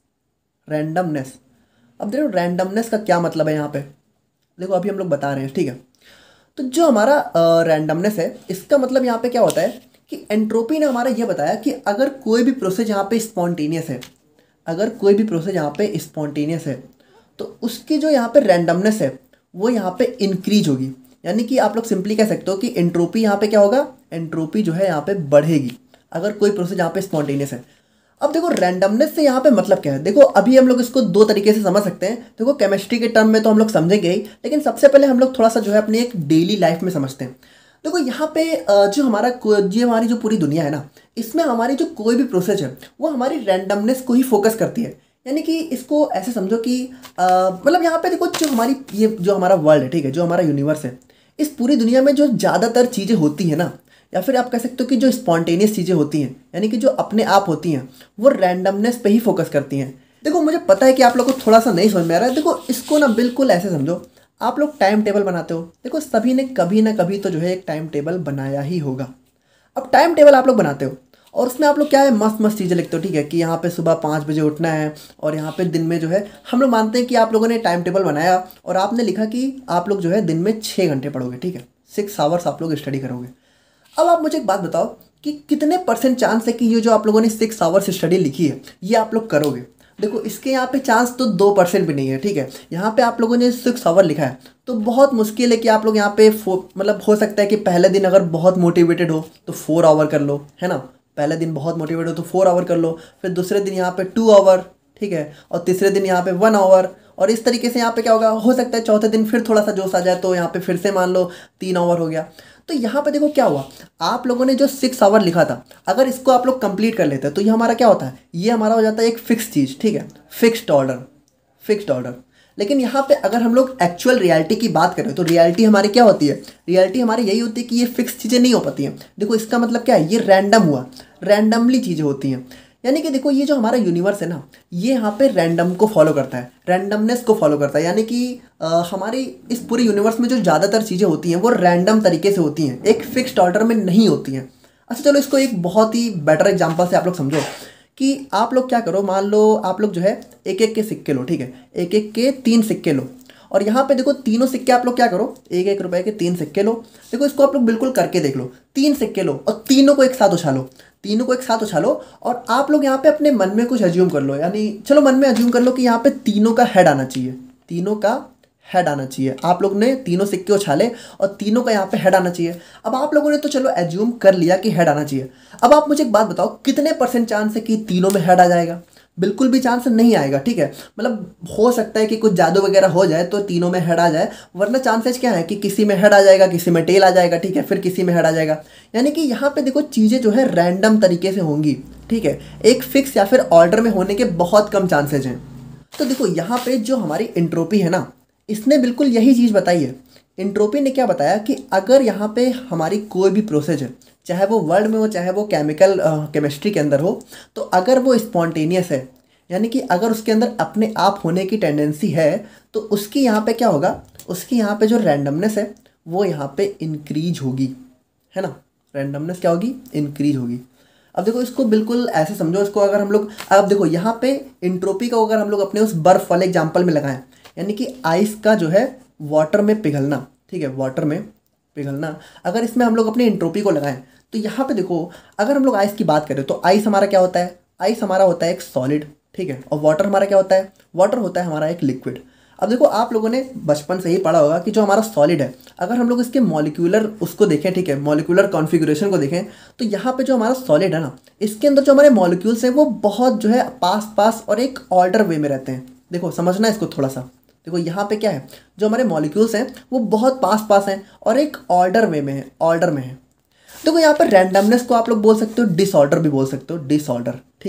randomness. अब देखो रैंडमनेस का क्या मतलब है यहाँ पे, देखो अभी हम लोग बता रहे हैं, ठीक है। तो जो हमारा रैंडमनेस है, इसका मतलब यहाँ पे क्या होता है कि एंट्रोपी ने हमारा ये बताया कि अगर कोई भी प्रोसेस यहाँ पे स्पॉन्टेनियस है, अगर कोई भी प्रोसेस यहाँ पे स्पॉन्टेनियस है तो उसकी जो यहाँ पे रैंडमनेस है वो यहाँ पे इंक्रीज होगी। यानी कि आप लोग सिंपली कह सकते हो कि एंट्रोपी यहाँ पे क्या होगा, एंट्रोपी जो है यहाँ पे बढ़ेगी अगर कोई प्रोसेस यहाँ पे स्पॉन्टेनियस है। अब देखो रैंडमनेस से यहाँ पे मतलब क्या है, देखो अभी हम लोग इसको दो तरीके से समझ सकते हैं। देखो केमिस्ट्री के टर्म में तो हम लोग समझेंगे ही, लेकिन सबसे पहले हम लोग थोड़ा सा जो है अपनी एक डेली लाइफ में समझते हैं। देखो यहाँ पे जो हमारा ये हमारी जो पूरी दुनिया है ना, इसमें हमारी जो कोई भी प्रोसेस है वो हमारी रैंडमनेस को ही फोकस करती है। यानी कि इसको ऐसे समझो कि मतलब यहाँ पे देखो जो हमारी ये जो हमारा वर्ल्ड है, ठीक है, जो हमारा यूनिवर्स है, इस पूरी दुनिया में जो ज़्यादातर चीज़ें होती हैं ना, या फिर आप कह सकते हो कि जो स्पॉन्टेनियस चीज़ें होती हैं, यानी कि जो अपने आप होती हैं, वो रैंडमनेस पे ही फोकस करती हैं। देखो मुझे पता है कि आप लोग को थोड़ा सा नहीं समझ में आ रहा है, देखो इसको ना बिल्कुल ऐसे समझो, आप लोग टाइम टेबल बनाते हो, देखो सभी ने कभी ना कभी तो जो है एक टाइम टेबल बनाया ही होगा। अब टाइम टेबल आप लोग बनाते हो और उसमें आप लोग क्या है मस्त मस्त चीज़ें लिखते हो, ठीक है, कि यहाँ पे सुबह पाँच बजे उठना है, और यहाँ पे दिन में जो है हम लोग मानते हैं कि आप लोगों ने टाइम टेबल बनाया और आपने लिखा कि आप लोग जो है दिन में छः घंटे पढ़ोगे, ठीक है, सिक्स आवर्स आप लोग स्टडी करोगे। अब आप मुझे एक बात बताओ कि कितने परसेंट चांस है कि ये जो आप लोगों ने सिक्स आवर्स स्टडी लिखी है ये आप लोग करोगे। देखो इसके यहाँ पे चांस तो दो परसेंट भी नहीं है, ठीक है। यहाँ पे आप लोगों ने सिक्स आवर लिखा है तो बहुत मुश्किल है कि आप लोग यहाँ पे मतलब हो सकता है कि पहले दिन अगर बहुत मोटिवेटेड हो तो फोर आवर कर लो, है ना, पहले दिन बहुत मोटिवेटेड हो तो फोर आवर कर लो, फिर दूसरे दिन यहाँ पे टू आवर, ठीक है, और तीसरे दिन यहाँ पे वन आवर, और इस तरीके से यहाँ पे क्या होगा, हो सकता है चौथे दिन फिर थोड़ा सा जोश आ जाए तो यहाँ पे फिर से मान लो तीन आवर हो गया। तो यहाँ पे देखो क्या हुआ, आप लोगों ने जो सिक्स आवर लिखा था अगर इसको आप लोग कंप्लीट कर लेते हैं तो ये हमारा क्या होता है, ये हमारा हो जाता है एक फिक्स चीज़, ठीक है, फिक्स्ड ऑर्डर, फिक्स्ड ऑर्डर। लेकिन यहाँ पे अगर हम लोग एक्चुअल रियलिटी की बात करें तो रियलिटी हमारी क्या होती है, रियलिटी हमारी यही होती है कि ये फिक्स चीज़ें नहीं हो पाती हैं। देखो इसका मतलब क्या है, ये रैंडम हुआ, रैंडमली चीज़ें होती हैं। यानी कि देखो ये जो हमारा यूनिवर्स है ना, ये यहाँ पे रैंडम को फॉलो करता है, रैंडमनेस को फॉलो करता है। यानी कि आ, हमारी इस पूरे यूनिवर्स में जो ज़्यादातर चीज़ें होती हैं वो रैंडम तरीके से होती हैं, एक फिक्स्ड ऑर्डर में नहीं होती हैं। अच्छा चलो इसको एक बहुत ही बेटर एग्जांपल से आप लोग समझो कि आप लोग क्या करो, मान लो आप लोग जो है एक एक के सिक्के लो, ठीक है, एक एक के तीन सिक्के लो, और यहाँ पे देखो तीनों सिक्के आप लोग क्या करो, एक एक रुपए के तीन सिक्के लो। देखो इसको आप लोग बिल्कुल करके देख लो, तीन सिक्के लो और तीनों को एक साथ उछालो, तीनों को एक साथ उछालो, और आप लोग यहाँ पे अपने मन में कुछ अज्यूम कर लो, यानी चलो मन में अज्यूम कर लो कि यहाँ पे तीनों का हेड आना चाहिए, तीनों का हेड आना चाहिए। आप लोग ने तीनों सिक्के उछाले और तीनों का यहाँ पे हेड आना चाहिए। अब आप लोगों ने तो चलो एज्यूम कर लिया कि हेड आना चाहिए। अब आप मुझे एक बात बताओ कितने परसेंट चांस है कि तीनों में हेड आ जाएगा? बिल्कुल भी चांस नहीं आएगा, ठीक है। मतलब हो सकता है कि कुछ जादू वगैरह हो जाए तो तीनों में हेड आ जाए, वरना चांसेस क्या है कि किसी में हेड आ जाएगा, किसी में टेल आ जाएगा, ठीक है, फिर किसी में हेड आ जाएगा। यानी कि यहाँ पे देखो चीज़ें जो है रैंडम तरीके से होंगी, ठीक है, एक फिक्स या फिर ऑर्डर में होने के बहुत कम चांसेज हैं। तो देखो यहाँ पे जो हमारी एंट्रोपी है ना, इसने बिल्कुल यही चीज़ बताई है। एंट्रोपी ने क्या बताया कि अगर यहाँ पे हमारी कोई भी प्रोसेस है, चाहे वो वर्ल्ड में हो चाहे वो केमिकल केमिस्ट्री के अंदर हो, तो अगर वो स्पॉन्टेनियस है, यानी कि अगर उसके अंदर अपने आप होने की टेंडेंसी है, तो उसकी यहाँ पे क्या होगा, उसकी यहाँ पे जो रैंडमनेस है वो यहाँ पे इंक्रीज होगी, है ना, रैंडमनेस क्या होगी, इंक्रीज होगी। अब देखो इसको बिल्कुल ऐसे समझो, इसको अगर हम लोग अब देखो यहाँ पे एंट्रोपी का अगर हम लोग अपने उस बर्फ़ वाले एग्जाम्पल में लगाएं, यानी कि आइस का जो है वाटर में पिघलना, ठीक है, वाटर में पिघलना, अगर इसमें हम लोग अपनी एंट्रोपी को लगाएं तो यहाँ पे देखो अगर हम लोग आइस की बात करें तो आइस हमारा क्या होता है, आइस हमारा होता है एक सॉलिड, ठीक है, और वाटर हमारा क्या होता है, वाटर होता है हमारा एक लिक्विड। अब देखो आप लोगों ने बचपन से ही पढ़ा होगा कि जो हमारा सॉलिड है, अगर हम लोग इसके मॉलिक्यूलर उसको देखें, ठीक है, मॉलिक्यूलर कॉन्फ़िगरेशन को देखें, तो यहाँ पे जो हमारा सॉलिड है ना, इसके अंदर जो हमारे मॉलिक्यूल्स हैं वो बहुत जो है पास पास और एक ऑर्डर वे में रहते हैं। देखो समझना इसको थोड़ा सा, देखो यहाँ पे क्या है, जो हमारे मॉलिक्यूल्स हैं वो बहुत पास पास हैं और एक ऑर्डर वे में है, ऑर्डर में है। देखो यहाँ पर रैंडमनेस को आप लोग बोल सकते हो डिसऑर्डर भी बोल सकते हो, डिसऑर्डर, ठीक है।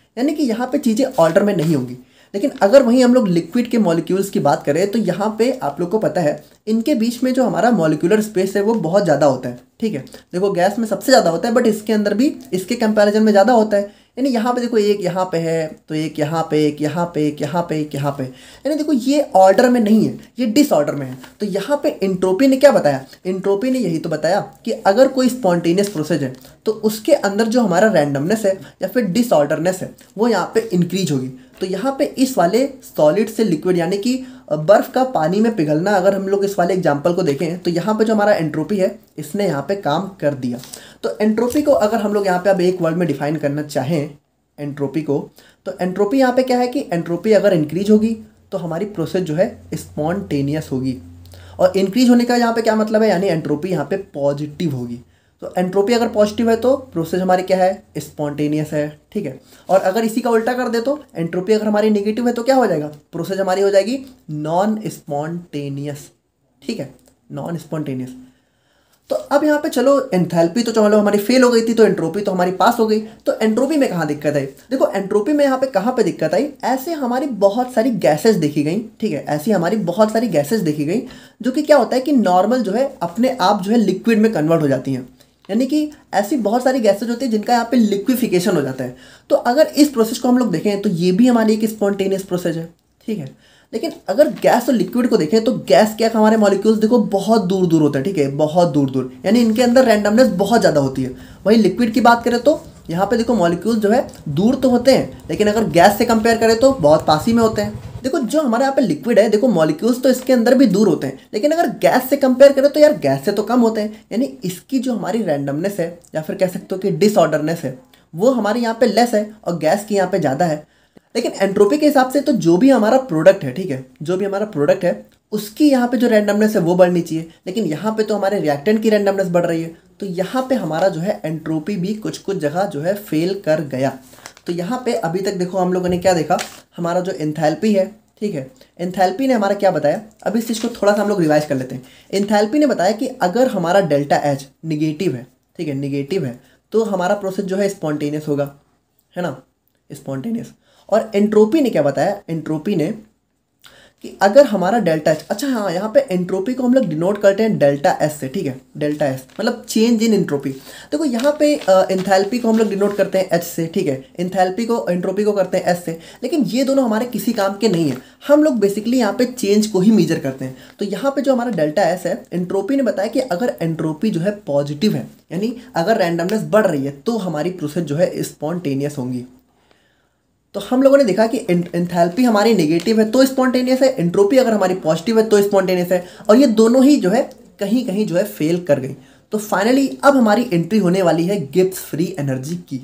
यानी कि यहाँ पे चीज़ें ऑर्डर में नहीं होंगी। लेकिन अगर वहीं हम लोग लिक्विड के मॉलिक्यूल्स की बात करें तो यहाँ पे आप लोग को पता है इनके बीच में जो हमारा मॉलिक्यूलर स्पेस है वो बहुत ज़्यादा होता है, ठीक है। देखो गैस में सबसे ज़्यादा होता है, बट इसके अंदर भी इसके कंपैरिजन में ज़्यादा होता है। यानी यहाँ पे देखो एक यहाँ पे है, तो एक यहाँ पे, एक यहाँ पे, एक यहाँ पे, एक यहाँ पे, यानी देखो ये ऑर्डर में नहीं है, ये डिसऑर्डर में है। तो यहाँ पे एंट्रोपी ने क्या बताया, एंट्रोपी ने यही तो बताया कि अगर कोई स्पॉन्टेनियस प्रोसेस है तो उसके अंदर जो हमारा रैंडमनेस है या फिर डिसऑर्डरनेस है वो यहाँ पे इंक्रीज होगी। तो यहाँ पे इस वाले सॉलिड से लिक्विड यानी कि बर्फ़ का पानी में पिघलना, अगर हम लोग इस वाले एग्जाम्पल को देखें तो यहाँ पे जो हमारा एंट्रोपी है इसने यहाँ पे काम कर दिया। तो एंट्रोपी को अगर हम लोग यहाँ पे अब एक वर्ड में डिफाइन करना चाहें एंट्रोपी को, तो एंट्रोपी यहाँ पे क्या है कि एंट्रोपी अगर इंक्रीज होगी तो हमारी प्रोसेस जो है स्पॉन्टेनियस होगी। और इंक्रीज होने का यहाँ पे क्या मतलब है, यानी एंट्रोपी यहाँ पे पॉजिटिव होगी। तो एंट्रोपी अगर पॉजिटिव है तो प्रोसेस हमारी क्या है, स्पॉन्टेनियस है, ठीक है। और अगर इसी का उल्टा कर दे तो एंट्रोपी अगर हमारी नेगेटिव है तो क्या हो जाएगा, प्रोसेस हमारी हो जाएगी नॉन स्पॉन्टेनियस, ठीक है, नॉन स्पॉन्टेनियस। तो अब यहाँ पे चलो एंथैल्पी तो चलो हमारी फेल हो गई थी, तो एंट्रोपी तो हमारी पास हो गई। तो एंट्रोपी में कहाँ दिक्कत आई, देखो एंट्रोपी में यहाँ पे कहाँ पे दिक्कत आई, ऐसे हमारी बहुत सारी गैसेस देखी गई, ठीक है, ऐसी हमारी बहुत सारी गैसेस देखी गई जो कि क्या होता है कि नॉर्मल जो है अपने आप जो है लिक्विड में कन्वर्ट हो जाती हैं। यानी कि ऐसी बहुत सारी गैसेज होती है जिनका यहाँ पे लिक्विफिकेशन हो जाता है। तो अगर इस प्रोसेस को हम लोग देखें तो ये भी हमारी एक स्पॉन्टेनियस प्रोसेस है, ठीक है। लेकिन अगर गैस और लिक्विड को देखें तो गैस क्या हमारे मॉलिक्यूल्स देखो बहुत दूर दूर होते हैं, ठीक है, बहुत दूर दूर, यानी इनके अंदर रैंडमनेस बहुत ज़्यादा होती है। वहीं लिक्विड की बात करें तो यहाँ पे देखो मॉलिक्यूल्स जो है दूर तो होते हैं, लेकिन अगर गैस से कंपेयर करें तो बहुत पास ही में होते हैं। देखो जो हमारे यहाँ पे लिक्विड है, देखो मॉलिक्यूल्स तो इसके अंदर भी दूर होते हैं, लेकिन अगर गैस से कंपेयर करें तो यार गैस से तो कम होते हैं। यानी इसकी जो हमारी रैंडमनेस है या फिर कह सकते हो कि डिसऑर्डरनेस है वो हमारे यहाँ पे लेस है और गैस की यहाँ पे ज़्यादा है। लेकिन एंट्रोपी के हिसाब से तो जो भी हमारा प्रोडक्ट है, ठीक है, जो भी हमारा प्रोडक्ट है उसकी यहाँ पे जो रैंडमनेस है वो बढ़नी चाहिए, लेकिन यहाँ पे तो हमारे रिएक्टेंट की रैंडमनेस बढ़ रही है। तो यहाँ पे हमारा जो है एंट्रोपी भी कुछ कुछ जगह जो है फेल कर गया। तो यहाँ पे अभी तक देखो हम लोगों ने क्या देखा, हमारा जो एंथैल्पी है, ठीक है, एंथैल्पी ने हमारा क्या बताया, अब इस चीज़ को थोड़ा सा हम लोग रिवाइज कर लेते हैं। एंथैल्पी ने बताया कि अगर हमारा डेल्टा एच निगेटिव है, ठीक है, निगेटिव है, तो हमारा प्रोसेस जो है स्पॉन्टेनियस होगा, है ना, स्पॉन्टेनियस। और एंट्रोपी ने क्या बताया, एंट्रोपी ने कि अगर हमारा डेल्टा एच, अच्छा हाँ, यहाँ पे एंट्रोपी को हम लोग डिनोट करते हैं डेल्टा एस से, ठीक है, डेल्टा एस मतलब चेंज इन एंट्रोपी। देखो यहाँ पे एंथैल्पी को हम लोग डिनोट करते हैं एच से, ठीक है, एंथैल्पी को एंट्रोपी को करते हैं एस से, लेकिन ये दोनों हमारे किसी काम के नहीं है। हम लोग बेसिकली यहाँ पे चेंज को ही मेजर करते हैं। तो यहाँ पे जो हमारा डेल्टा एस है, एंट्रोपी ने बताया कि अगर एंट्रोपी जो है पॉजिटिव है, यानी अगर रैंडमनेस बढ़ रही है तो हमारी प्रोसेस जो है स्पॉन्टेनियस होंगी। तो हम लोगों ने देखा कि एंथैल्पी हमारी नेगेटिव है तो स्पॉन्टेनियस है, एंट्रोपी अगर हमारी पॉजिटिव है तो स्पॉन्टेनियस है, और ये दोनों ही जो है कहीं कहीं जो है फेल कर गई। तो फाइनली अब हमारी एंट्री होने वाली है गिब्स फ्री एनर्जी की।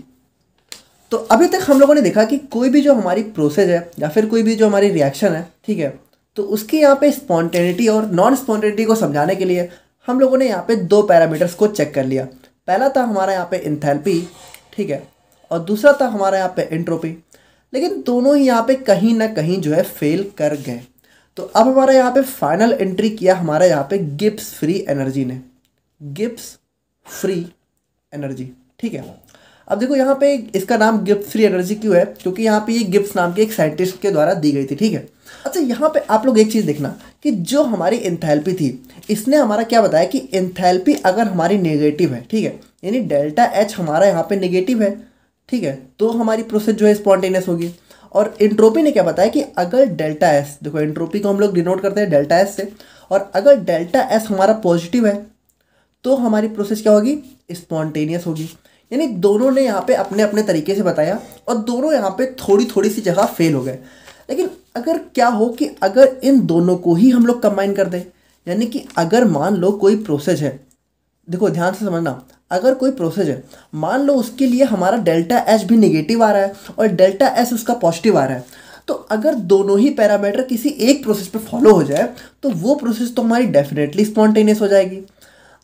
तो अभी तक हम लोगों ने देखा कि कोई भी जो हमारी प्रोसेस है या फिर कोई भी जो हमारी रिएक्शन है, ठीक है, तो उसकी यहाँ पे स्पॉन्टेनिटी और नॉन स्पॉन्टेनिटी को समझाने के लिए हम लोगों ने यहाँ पे दो पैरामीटर्स को चेक कर लिया। पहला था हमारा यहाँ पे एंथैल्पी, ठीक है, और दूसरा था हमारा यहाँ पे एंट्रोपी। लेकिन दोनों ही यहाँ पे कहीं ना कहीं जो है फेल कर गए। तो अब हमारा यहाँ पे फाइनल एंट्री किया हमारा यहाँ पे गिब्स फ्री एनर्जी ने, गिब्स फ्री एनर्जी, ठीक है। अब देखो यहाँ पे इसका नाम गिब्स फ्री एनर्जी क्यों है, क्योंकि यहाँ पे ये गिब्स नाम के एक साइंटिस्ट के द्वारा दी गई थी, ठीक है। अच्छा यहाँ पे आप लोग एक चीज़ देखना कि जो हमारी एंथैल्पी थी, इसने हमारा क्या बताया कि एंथैल्पी अगर हमारी नेगेटिव है, ठीक है, यानी डेल्टा एच हमारा यहाँ पे नेगेटिव है, ठीक है, तो हमारी प्रोसेस जो है स्पॉन्टेनियस होगी। और एंट्रोपी ने क्या बताया कि अगर डेल्टा एस, देखो एंट्रोपी को हम लोग डिनोट करते हैं डेल्टा एस से, और अगर डेल्टा एस हमारा पॉजिटिव है तो हमारी प्रोसेस क्या होगी, स्पॉन्टेनियस होगी। यानी दोनों ने यहाँ पे अपने अपने तरीके से बताया और दोनों यहाँ पे थोड़ी थोड़ी सी जगह फेल हो गए। लेकिन अगर क्या हो कि अगर इन दोनों को ही हम लोग कंबाइन कर दें, यानी कि अगर मान लो कोई प्रोसेस है, देखो ध्यान से समझना, अगर कोई प्रोसेस है, मान लो उसके लिए हमारा डेल्टा एच भी नेगेटिव आ रहा है और डेल्टा एस उसका पॉजिटिव आ रहा है, तो अगर दोनों ही पैरामीटर किसी एक प्रोसेस पे फॉलो हो जाए तो वो प्रोसेस तो हमारी डेफिनेटली स्पॉन्टेनियस हो जाएगी।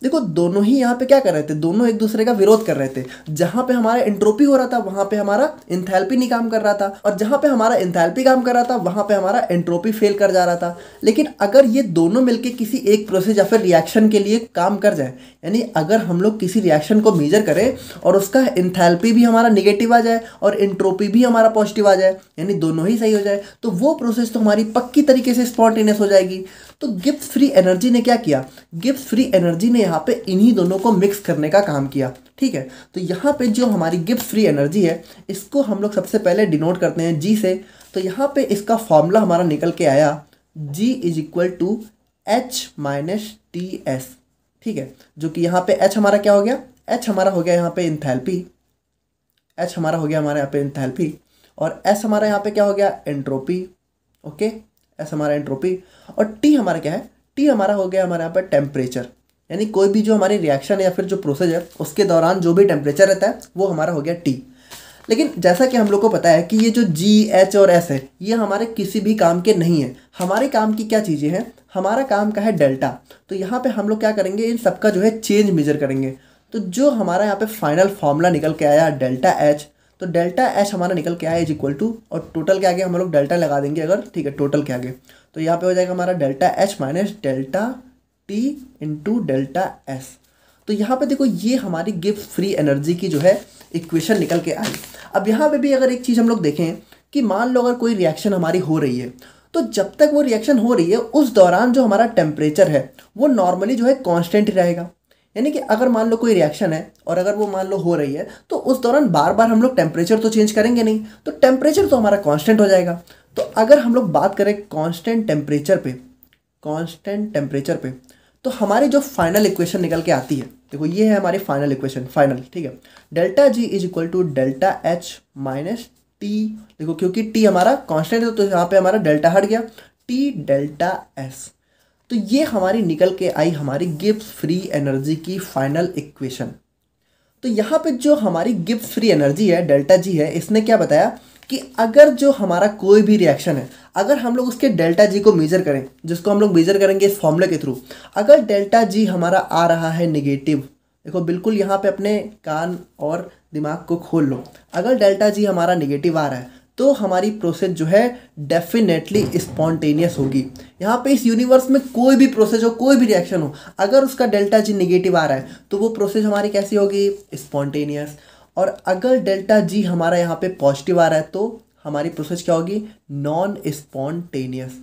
देखो दोनों ही यहाँ पे क्या कर रहे थे, दोनों एक दूसरे का विरोध कर रहे थे। जहाँ पे हमारा एंट्रोपी हो रहा था वहाँ पे हमारा एंथैल्पी नहीं काम कर रहा था, और जहाँ पे हमारा एंथैल्पी काम कर रहा था वहाँ पे हमारा एंट्रोपी फेल कर जा रहा था। लेकिन अगर ये दोनों मिलके किसी एक प्रोसेस या फिर रिएक्शन के लिए काम कर जाए, यानी अगर हम लोग किसी रिएक्शन को मेजर करें और उसका एंथैल्पी भी हमारा निगेटिव आ जाए और एंट्रोपी भी हमारा पॉजिटिव आ जाए, यानी दोनों ही सही हो जाए, तो वो प्रोसेस तो हमारी पक्की तरीके से स्पॉन्टेनियस हो जाएगी। तो गिब्स फ्री एनर्जी ने क्या किया, गिब्स फ्री एनर्जी ने यहाँ पे इन्हीं दोनों को मिक्स करने का काम किया। ठीक है, तो यहाँ पे जो हमारी गिब्स फ्री एनर्जी है इसको हम लोग सबसे पहले डिनोट करते हैं जी से। तो यहाँ पे इसका फॉर्मूला हमारा निकल के आया G is equal to H minus T S. ठीक है, जो कि यहाँ पे एच हमारा क्या हो गया, एच हमारा हो गया यहाँ पे एंथैल्पी, एच हमारा हो गया हमारे यहाँ पे एंथैल्पी, और एस हमारा यहाँ पे क्या हो गया, एंट्रोपी। ओके, एस हमारा एंट्रोपी, और टी हमारा क्या है, टी हमारा हो गया हमारे यहाँ पे टेम्परेचर। यानी कोई भी जो हमारी रिएक्शन है या फिर जो प्रोसेस है उसके दौरान जो भी टेम्परेचर रहता है वो हमारा हो गया टी। लेकिन जैसा कि हम लोग को पता है कि ये जो जी एच और एस है ये हमारे किसी भी काम के नहीं है। हमारे काम की क्या चीज़ें हैं, हमारा काम का है डेल्टा। तो यहाँ पे हम लोग क्या करेंगे, इन सबका जो है चेंज मेजर करेंगे। तो जो हमारा यहाँ पे फाइनल फॉर्मूला निकल के आया डेल्टा एच, तो डेल्टा एच हमारा निकल के आया इज इक्वल टू, और टोटल के आगे हम लोग डेल्टा लगा देंगे अगर, ठीक है, टोटल के आगे तो यहाँ पे हो जाएगा हमारा delta H minus delta T into delta S. तो यहाँ पे देखो ये हमारी गिब्स फ्री एनर्जी की जो है इक्वेशन निकल के आई। अब यहाँ पे भी अगर एक चीज़ हम लोग देखें कि मान लो अगर कोई रिएक्शन हमारी हो रही है, तो जब तक वो रिएक्शन हो रही है उस दौरान जो हमारा टेम्परेचर है वो नॉर्मली जो है कांस्टेंट ही रहेगा। यानी कि अगर मान लो कोई रिएक्शन है और अगर वो मान लो हो रही है तो उस दौरान बार बार हम लोग टेम्परेचर तो चेंज करेंगे नहीं, तो टेम्परेचर तो हमारा कांस्टेंट हो जाएगा। तो अगर हम लोग बात करें कांस्टेंट टेम्परेचर पे, कांस्टेंट टेम्परेचर पे तो हमारी जो फाइनल इक्वेशन निकल के आती है, देखो ये है हमारी फाइनल इक्वेशन, फाइनल, ठीक है, delta G is equal to delta H minus T. देखो क्योंकि टी हमारा कांस्टेंट है तो यहाँ पे हमारा डेल्टा हट गया, टी डेल्टा एस। तो ये हमारी निकल के आई हमारी गिब्स फ्री एनर्जी की फाइनल इक्वेशन। तो यहाँ पे जो हमारी गिब्स फ्री एनर्जी है डेल्टा जी है, इसने क्या बताया कि अगर जो हमारा कोई भी रिएक्शन है अगर हम लोग उसके डेल्टा जी को मेजर करें, जिसको हम लोग मेजर करेंगे इस फॉर्मूले के थ्रू, अगर डेल्टा जी हमारा आ रहा है नेगेटिव, देखो बिल्कुल यहाँ पे अपने कान और दिमाग को खोल लो, अगर डेल्टा जी हमारा नेगेटिव आ रहा है तो हमारी प्रोसेस जो है डेफिनेटली स्पॉन्टेनियस होगी। यहाँ पे इस यूनिवर्स में कोई भी प्रोसेस हो, कोई भी रिएक्शन हो, अगर उसका डेल्टा जी नेगेटिव आ रहा है तो वो प्रोसेस हमारी कैसी होगी, स्पॉन्टेनियस। और अगर डेल्टा जी हमारा यहाँ पे पॉजिटिव आ रहा है तो हमारी प्रोसेस क्या होगी, नॉन स्पॉन्टेनियस।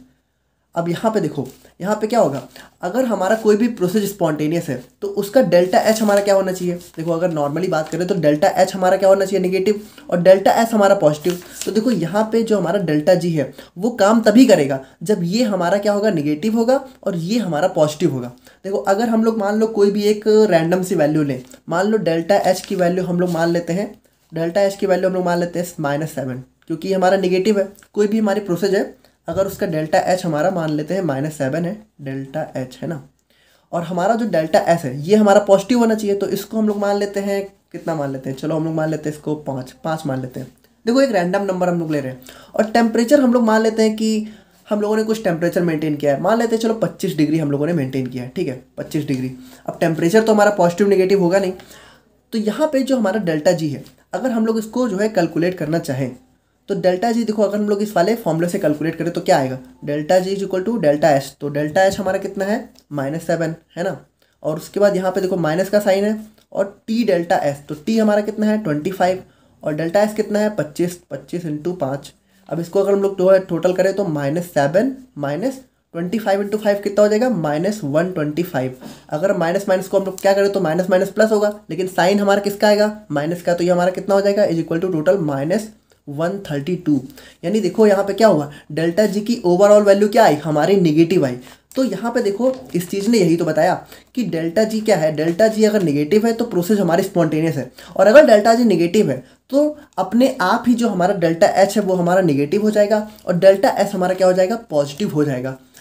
अब यहाँ पे देखो, यहाँ पे क्या होगा, अगर हमारा कोई भी प्रोसेस स्पॉन्टेनियस है तो उसका डेल्टा एच हमारा क्या होना चाहिए, देखो अगर नॉर्मली बात करें तो डेल्टा एच हमारा क्या होना चाहिए, नेगेटिव, और डेल्टा एस हमारा पॉजिटिव। तो देखो यहाँ पे जो हमारा डेल्टा जी है वो काम तभी करेगा जब ये हमारा क्या होगा, नेगेटिव होगा और ये हमारा पॉजिटिव होगा। देखो अगर हम लोग मान लो कोई भी एक रैंडम सी वैल्यू लें, मान लो डेल्टा एच की वैल्यू हम लोग मान लेते हैं, डेल्टा एच की वैल्यू हम लोग मान लेते हैं माइनस सेवन, क्योंकि हमारा नेगेटिव है, कोई भी हमारी प्रोसेस है अगर उसका डेल्टा एच हमारा मान लेते हैं माइनस सेवन है डेल्टा एच, है ना, और हमारा जो डेल्टा एस है ये हमारा पॉजिटिव होना चाहिए, तो इसको हम लोग मान लेते हैं, कितना मान लेते हैं, चलो हम लोग मान लेते हैं इसको पाँच, पाँच मान लेते हैं। देखो एक रैंडम नंबर हम लोग ले रहे हैं, और टेम्परेचर हम लोग मान लेते हैं कि हम लोगों ने कुछ टेम्परेचर मेंटेन किया है, मान लेते हैं चलो पच्चीस डिग्री हम लोगों ने मेंटेन किया है, ठीक है, पच्चीस डिग्री। अब टेम्परेचर तो हमारा पॉजिटिव नेगेटिव होगा नहीं, तो यहाँ पे जो हमारा डेल्टा जी है अगर हम लोग इसको जो है कैलकुलेट करना चाहें तो डेल्टा जी देखो अगर हम लोग इस वाले फॉर्मूले से कैलकुलेट करें तो क्या आएगा, delta G is equal to delta H. तो डेल्टा एच हमारा कितना है, माइनस सेवन, है ना, और उसके बाद यहाँ पे देखो माइनस का साइन है, और टी डेल्टा एस, तो टी हमारा कितना है ट्वेंटी फाइव, और डेल्टा एस कितना है पच्चीस, पच्चीस इंटू पाँच। अब इसको अगर हम लोग जो है टोटल करें तो minus seven minus twenty five into five कितना हो जाएगा, माइनस वन ट्वेंटी फाइव। अगर माइनस माइनस को हम लोग क्या करें तो माइनस माइनस प्लस होगा, लेकिन साइन हमारा किसका आएगा, माइनस का, तो ये हमारा कितना हो जाएगा, is equal to total minus one thirty two. यानी देखो यहाँ पे क्या हुआ, डेल्टा जी की ओवरऑल वैल्यू क्या आई, हमारी नेगेटिव आई। तो यहाँ पे देखो इस चीज़ ने यही तो बताया कि डेल्टा जी क्या है, डेल्टा जी अगर नेगेटिव है तो प्रोसेस हमारी स्पॉन्टेनियस है, और अगर डेल्टा जी नेगेटिव है तो अपने आप ही जो हमारा डेल्टा एच है वो हमारा नेगेटिव हो जाएगा और डेल्टा एस हमारा क्या हो जाएगा, पॉजिटिव हो जाएगा।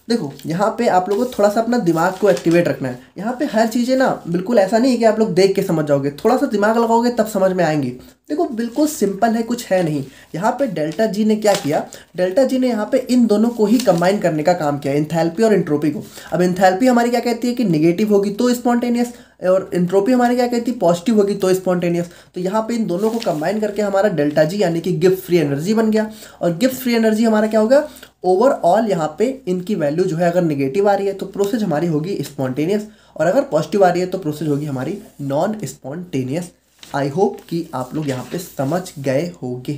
देखो यहाँ पे आप लोगों को थोड़ा सा अपना दिमाग को एक्टिवेट रखना है। यहाँ पे हर चीज़ें ना बिल्कुल ऐसा नहीं है कि आप लोग देख के समझ जाओगे, थोड़ा सा दिमाग लगाओगे तब समझ में आएंगी। देखो बिल्कुल सिंपल है, कुछ है नहीं। यहाँ पे डेल्टा जी ने क्या किया, डेल्टा जी ने यहाँ पे इन दोनों को ही कंबाइन करने का काम किया, एंथैल्पी और एंट्रोपी को। अब एंथैल्पी हमारी क्या कहती है कि निगेटिव होगी तो स्पॉन्टेनियस, और एंट्रोपी हमारी क्या कहती है पॉजिटिव होगी तो स्पॉन्टेनियस। तो यहाँ पे इन दोनों को कंबाइन करके हमारा डेल्टा जी यानी कि गिब्स फ्री एनर्जी बन गया। और गिब्स फ्री एनर्जी हमारा क्या होगा, ओवरऑल यहाँ पे इनकी वैल्यू जो है अगर नेगेटिव आ रही है तो प्रोसेस हमारी होगी स्पॉन्टेनियस, और अगर पॉजिटिव आ रही है तो प्रोसेस होगी हमारी नॉन स्पॉन्टेनियस। आई होप कि आप लोग यहाँ पे समझ गए होंगे।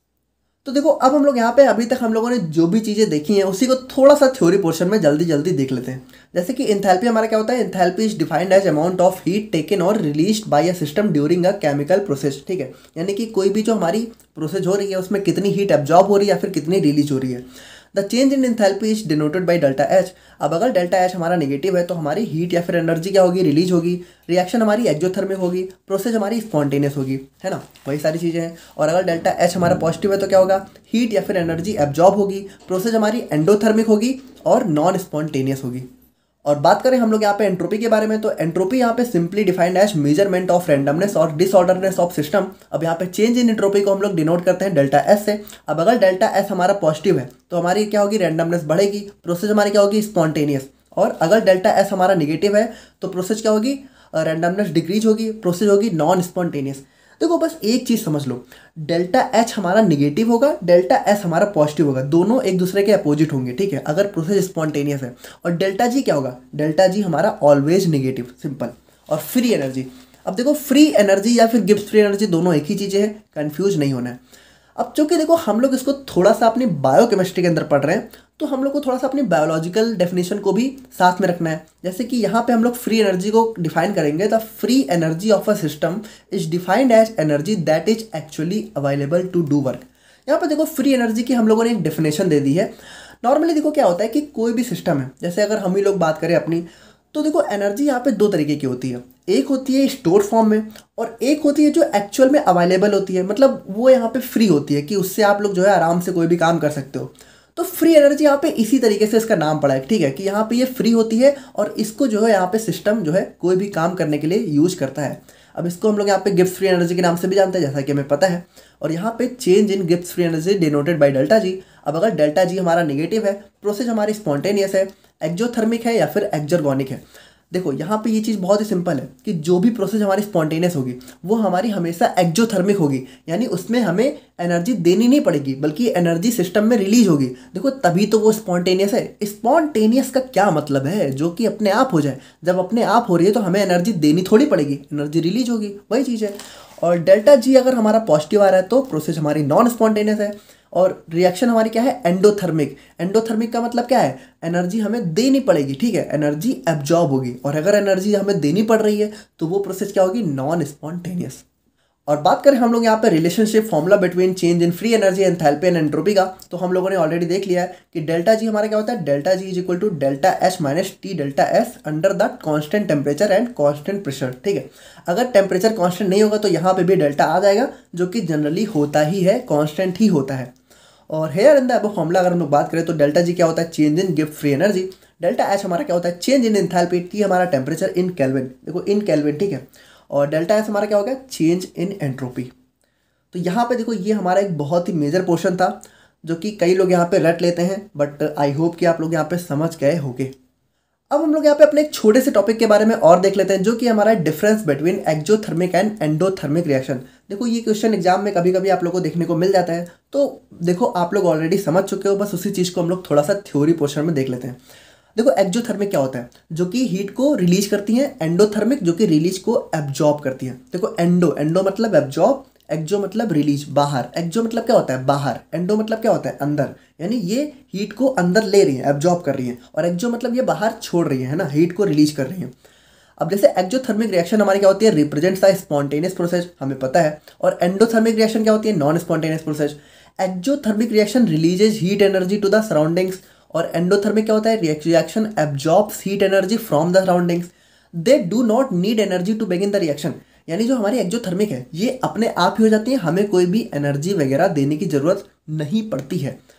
तो देखो अब हम लोग यहाँ पे अभी तक हम लोगों ने जो भी चीज़ें देखी हैं उसी को थोड़ा सा थ्योरी पोर्शन में जल्दी जल्दी देख लेते हैं। जैसे कि एंथैल्पी हमारा क्या होता है, enthalpy is defined as amount of heat taken और released by a system during a chemical process. ठीक है, यानी कि कोई भी जो हमारी प्रोसेस हो रही है उसमें कितनी हीट एब्जॉर्ब हो रही है या फिर कितनी रिलीज हो रही है। The change in enthalpy is denoted by delta H. अब अगर डेल्टा एच हमारा नेगेटिव है तो हमारी हीट या फिर एनर्जी क्या होगी, रिलीज होगी, रिएक्शन हमारी एक्जोथर्मिक होगी, प्रोसेस हमारी स्पॉन्टेनियस होगी, है ना, वही सारी चीज़ें हैं। और अगर डेल्टा एच हमारा पॉजिटिव है तो क्या होगा, हीट या फिर एनर्जी एब्जॉर्ब होगी, प्रोसेस हमारी एंडोथर्मिक होगी और नॉन स्पॉन्टेनियस होगी। और बात करें हम लोग यहाँ पे एंट्रोपी के बारे में, तो एंट्रोपी यहाँ पे simply defined as measurement of randomness और डिसऑर्डरनेस ऑफ सिस्टम। अब यहाँ पे चेंज इन एंट्रोपी को हम लोग डिनोट करते हैं डेल्टा एस से। अब अगर डेल्टा एस हमारा पॉजिटिव है तो हमारी क्या होगी, रैंडमनेस बढ़ेगी, प्रोसेस हमारी क्या होगी, स्पॉन्टेनियस। और अगर डेल्टा एस हमारा निगेटिव है तो प्रोसेस क्या होगी, रैंडमनेस डिक्रीज होगी, प्रोसेस होगी नॉन स्पॉन्टेनियस। देखो बस एक चीज़ समझ लो, डेल्टा एच हमारा निगेटिव होगा, डेल्टा एस हमारा पॉजिटिव होगा, दोनों एक दूसरे के अपोजिट होंगे। ठीक है, अगर प्रोसेस स्पॉन्टेनियस है। और डेल्टा जी क्या होगा, डेल्टा जी हमारा ऑलवेज निगेटिव, सिंपल। और फ्री एनर्जी, अब देखो फ्री एनर्जी या फिर गिब्स फ्री एनर्जी दोनों एक ही चीज़ें हैं, कंफ्यूज नहीं होना है। अब चूंकि देखो हम लोग इसको थोड़ा सा अपनी बायोकेमिस्ट्री के अंदर पढ़ रहे हैं तो हम लोग को थोड़ा सा अपनी बायोलॉजिकल डेफिनेशन को भी साथ में रखना है। जैसे कि यहाँ पे हम लोग फ्री एनर्जी को डिफाइन करेंगे, the free energy of a system is defined as energy that is actually available to do work. यहाँ पे देखो फ्री एनर्जी की हम लोगों ने एक डेफिनेशन दे दी है। नॉर्मली देखो क्या होता है कि कोई भी सिस्टम है, जैसे अगर हम ही लोग बात करें अपनी, तो देखो एनर्जी यहाँ पे दो तरीके की होती है, एक होती है स्टोर फॉर्म में और एक होती है जो एक्चुअल में अवेलेबल होती है, मतलब वो यहाँ पे फ्री होती है कि उससे आप लोग जो है आराम से कोई भी काम कर सकते हो। तो फ्री एनर्जी यहाँ पे इसी तरीके से इसका नाम पड़ा है। ठीक है, कि यहाँ पे ये फ्री होती है और इसको जो है यहाँ पे सिस्टम जो है कोई भी काम करने के लिए यूज करता है। अब इसको हम लोग यहाँ पे गिब्स फ्री एनर्जी के नाम से भी जानते हैं, जैसा कि हमें पता है। और यहाँ पे change in Gibbs free energy denoted by delta G. अब अगर डेल्टा जी हमारा निगेटिव है, प्रोसेस हमारी स्पॉन्टेनियस है, एक्जोथर्मिक है या फिर एक्जर्गोनिक है। देखो यहाँ पे ये चीज़ बहुत ही सिंपल है कि जो भी प्रोसेस हमारी स्पॉन्टेनियस होगी वो हमारी हमेशा एक्जोथर्मिक होगी, यानी उसमें हमें एनर्जी देनी नहीं पड़ेगी बल्कि एनर्जी सिस्टम में रिलीज होगी। देखो तभी तो वो स्पॉन्टेनियस है। स्पॉन्टेनियस का क्या मतलब है, जो कि अपने आप हो जाए। जब अपने आप हो रही है तो हमें एनर्जी देनी थोड़ी पड़ेगी, एनर्जी रिलीज होगी, वही चीज़ है। और डेल्टा जी अगर हमारा पॉजिटिव आ रहा है तो प्रोसेस हमारी नॉन स्पॉन्टेनियस है और रिएक्शन हमारी क्या है, एंडोथर्मिक। एंडोथर्मिक का मतलब क्या है, एनर्जी हमें देनी पड़ेगी। ठीक है, एनर्जी एब्जॉर्ब होगी। और अगर एनर्जी हमें देनी पड़ रही है तो वो प्रोसेस क्या होगी, नॉन स्पॉन्टेनियस। और बात करें हम लोग यहाँ पे relationship formula between change in free energy, enthalpy and entropy का, तो हम लोगों ने ऑलरेडी देख लिया है कि डेल्टा जी हमारा क्या होता है, delta G is equal to delta H minus T delta S under the constant temperature and constant pressure. ठीक है, अगर टेम्परेचर कांस्टेंट नहीं होगा तो यहाँ पे भी डेल्टा आ जाएगा, जो कि जनरली होता ही है, कांस्टेंट ही होता है। और here in the above formula अगर हम लोग बात करें तो डेल्टा जी क्या होता है, change in Gibbs free energy. Delta H हमारा क्या होता है, चेंज इन एंथैल्पी, टी हमारा टेम्परेचर इन केल्विन, देखो इन केल्विन। ठीक है, और डेल्टा एस हमारा क्या होगा, चेंज इन एंट्रोपी। तो यहाँ पे देखो ये हमारा एक बहुत ही मेजर पोर्शन था जो कि कई लोग यहाँ पे रट लेते हैं, बट आई होप कि आप लोग यहाँ पे समझ गए होंगे। अब हम लोग यहाँ पे अपने एक छोटे से टॉपिक के बारे में और देख लेते हैं, जो कि हमारा difference between exothermic and endothermic reaction. देखो ये क्वेश्चन एग्जाम में कभी कभी आप लोगों को देखने को मिल जाता है, तो देखो आप लोग ऑलरेडी समझ चुके हो, बस उसी चीज़ को हम लोग थोड़ा सा थ्योरी पोर्शन में देख लेते हैं। देखो एक्जोथर्मिक क्या होता है, जो कि हीट को रिलीज करती है, एंडोथर्मिक जो कि रिलीज को एब्जॉर्ब करती है। देखो एंडो, एंडो मतलब एब्जॉर्ब, एक्जो मतलब रिलीज, बाहर। एक्जो मतलब क्या होता है, बाहर। एंडो मतलब क्या होता है, अंदर, यानी ये हीट को अंदर ले रही है, एब्जॉर्ब कर रही है। और एक्जो मतलब ये बाहर छोड़ रही है ना, हीट को रिलीज कर रही है। अब जैसे एक्जोथर्मिक रिएक्शन हमारी क्या होती है, रिप्रेजेंट्स द स्पॉन्टेनियस प्रोसेस, हमें पता है। और एंडोथर्मिक रिएक्शन क्या होती है, non spontaneous process. Exothermic reaction releases heat energy to the surroundings, और एंडोथर्मिक क्या होता है, reaction absorbs heat energy from the surroundings. They do not need energy to begin the reaction, यानी जो हमारी एक्जोथर्मिक है ये अपने आप ही हो जाती है, हमें कोई भी एनर्जी वगैरह देने की ज़रूरत नहीं पड़ती है।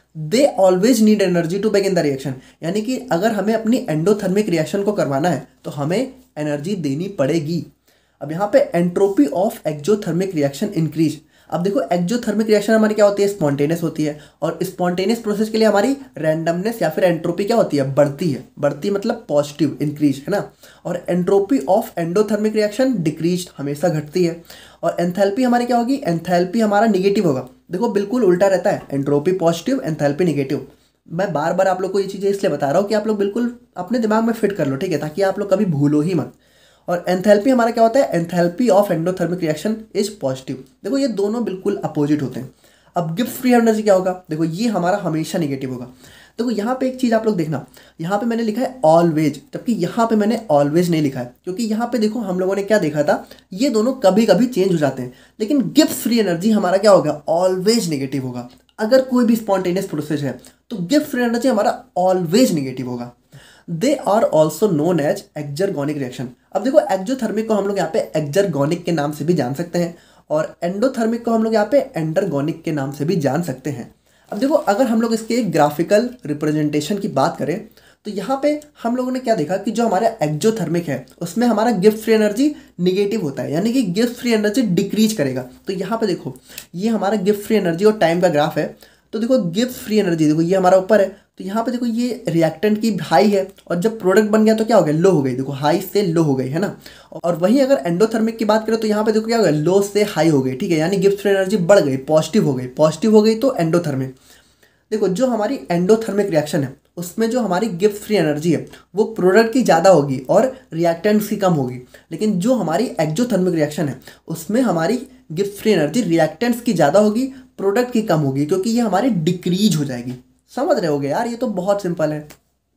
They always need energy to begin the reaction, यानी कि अगर हमें अपनी एंडोथर्मिक रिएक्शन को करवाना है तो हमें एनर्जी देनी पड़ेगी। अब यहाँ पे entropy of exothermic reaction increase. अब देखो एक्जोथर्मिक रिएक्शन हमारी क्या होती है, स्पॉन्टेनियस होती है, और स्पॉन्टेनियस प्रोसेस के लिए हमारी रैंडमनेस या फिर एंट्रोपी क्या होती है, बढ़ती है। बढ़ती मतलब पॉजिटिव, इंक्रीज, है ना। और entropy of endothermic reaction decrease, हमेशा घटती है। और एंथैल्पी हमारी क्या होगी, एंथैल्पी हमारा निगेटिव होगा। देखो बिल्कुल उल्टा रहता है, एंट्रोपी पॉजिटिव, एंथैल्पी निगेटिव। मैं बार बार आप लोग को ये चीज़ें इसलिए बता रहा हूँ कि आप लोग बिल्कुल अपने दिमाग में फिट कर लो, ठीक है, ताकि आप लोग कभी भूलो ही मत। और एंथैल्पी हमारा क्या होता है, enthalpy of endothermic reaction is positive. देखो ये दोनों बिल्कुल अपोजिट होते हैं। अब गिब्स फ्री एनर्जी क्या होगा, देखो ये हमारा हमेशा निगेटिव होगा। देखो यहाँ पे एक चीज़ आप लोग देखना, यहाँ पे मैंने लिखा है ऑलवेज, जबकि यहाँ पे मैंने ऑलवेज नहीं लिखा है, क्योंकि यहाँ पे देखो हम लोगों ने क्या देखा था, ये दोनों कभी कभी चेंज हो जाते हैं। लेकिन गिब्स फ्री एनर्जी हमारा क्या होगा, ऑलवेज निगेटिव होगा। अगर कोई भी स्पॉन्टेनियस प्रोसेस है तो गिब्स फ्री एनर्जी हमारा ऑलवेज निगेटिव होगा। They are also known as exergonic reaction. अब देखो एक्जोथर्मिक को हम लोग यहाँ पे एक्जरगोनिक के नाम से भी जान सकते हैं, और एंडोथर्मिक को हम लोग यहाँ पे एंडरगोनिक के नाम से भी जान सकते हैं। अब देखो अगर हम लोग इसके ग्राफिकल रिप्रेजेंटेशन की बात करें तो यहाँ पे हम लोगों ने क्या देखा कि जो हमारा एक्जोथर्मिक है उसमें हमारा गिब्स फ्री एनर्जी निगेटिव होता है, यानी कि गिब्स फ्री एनर्जी डिक्रीज करेगा। तो यहाँ पे देखो ये हमारा गिब्स फ्री एनर्जी और टाइम का ग्राफ है। तो देखो गिब्स फ्री एनर्जी देखो ये हमारा ऊपर है, तो यहाँ पे देखो ये रिएक्टेंट की हाई है, और जब प्रोडक्ट बन गया तो क्या हो गया, लो हो गई। देखो हाई से लो हो गई, है ना। और वहीं अगर एंडोथर्मिक की बात करें तो यहाँ पे देखो क्या हो गया, लो से हाई हो गई, ठीक है, यानी गिब्स फ्री एनर्जी बढ़ गई, पॉजिटिव हो गई। पॉजिटिव हो गई तो एंडोथर्मिक। देखो जो हमारी एंडोथर्मिक रिएक्शन है उसमें जो हमारी गिब्स फ्री एनर्जी है वो प्रोडक्ट की ज़्यादा होगी और रिएक्टेंट्स की कम होगी। लेकिन जो हमारी एक्जोथर्मिक रिएक्शन है उसमें हमारी गिब्स फ्री एनर्जी रिएक्टेंट्स की ज़्यादा होगी, प्रोडक्ट की कम होगी, क्योंकि ये हमारी डिक्रीज हो जाएगी। समझ रहे होगे यार, ये तो बहुत सिंपल है।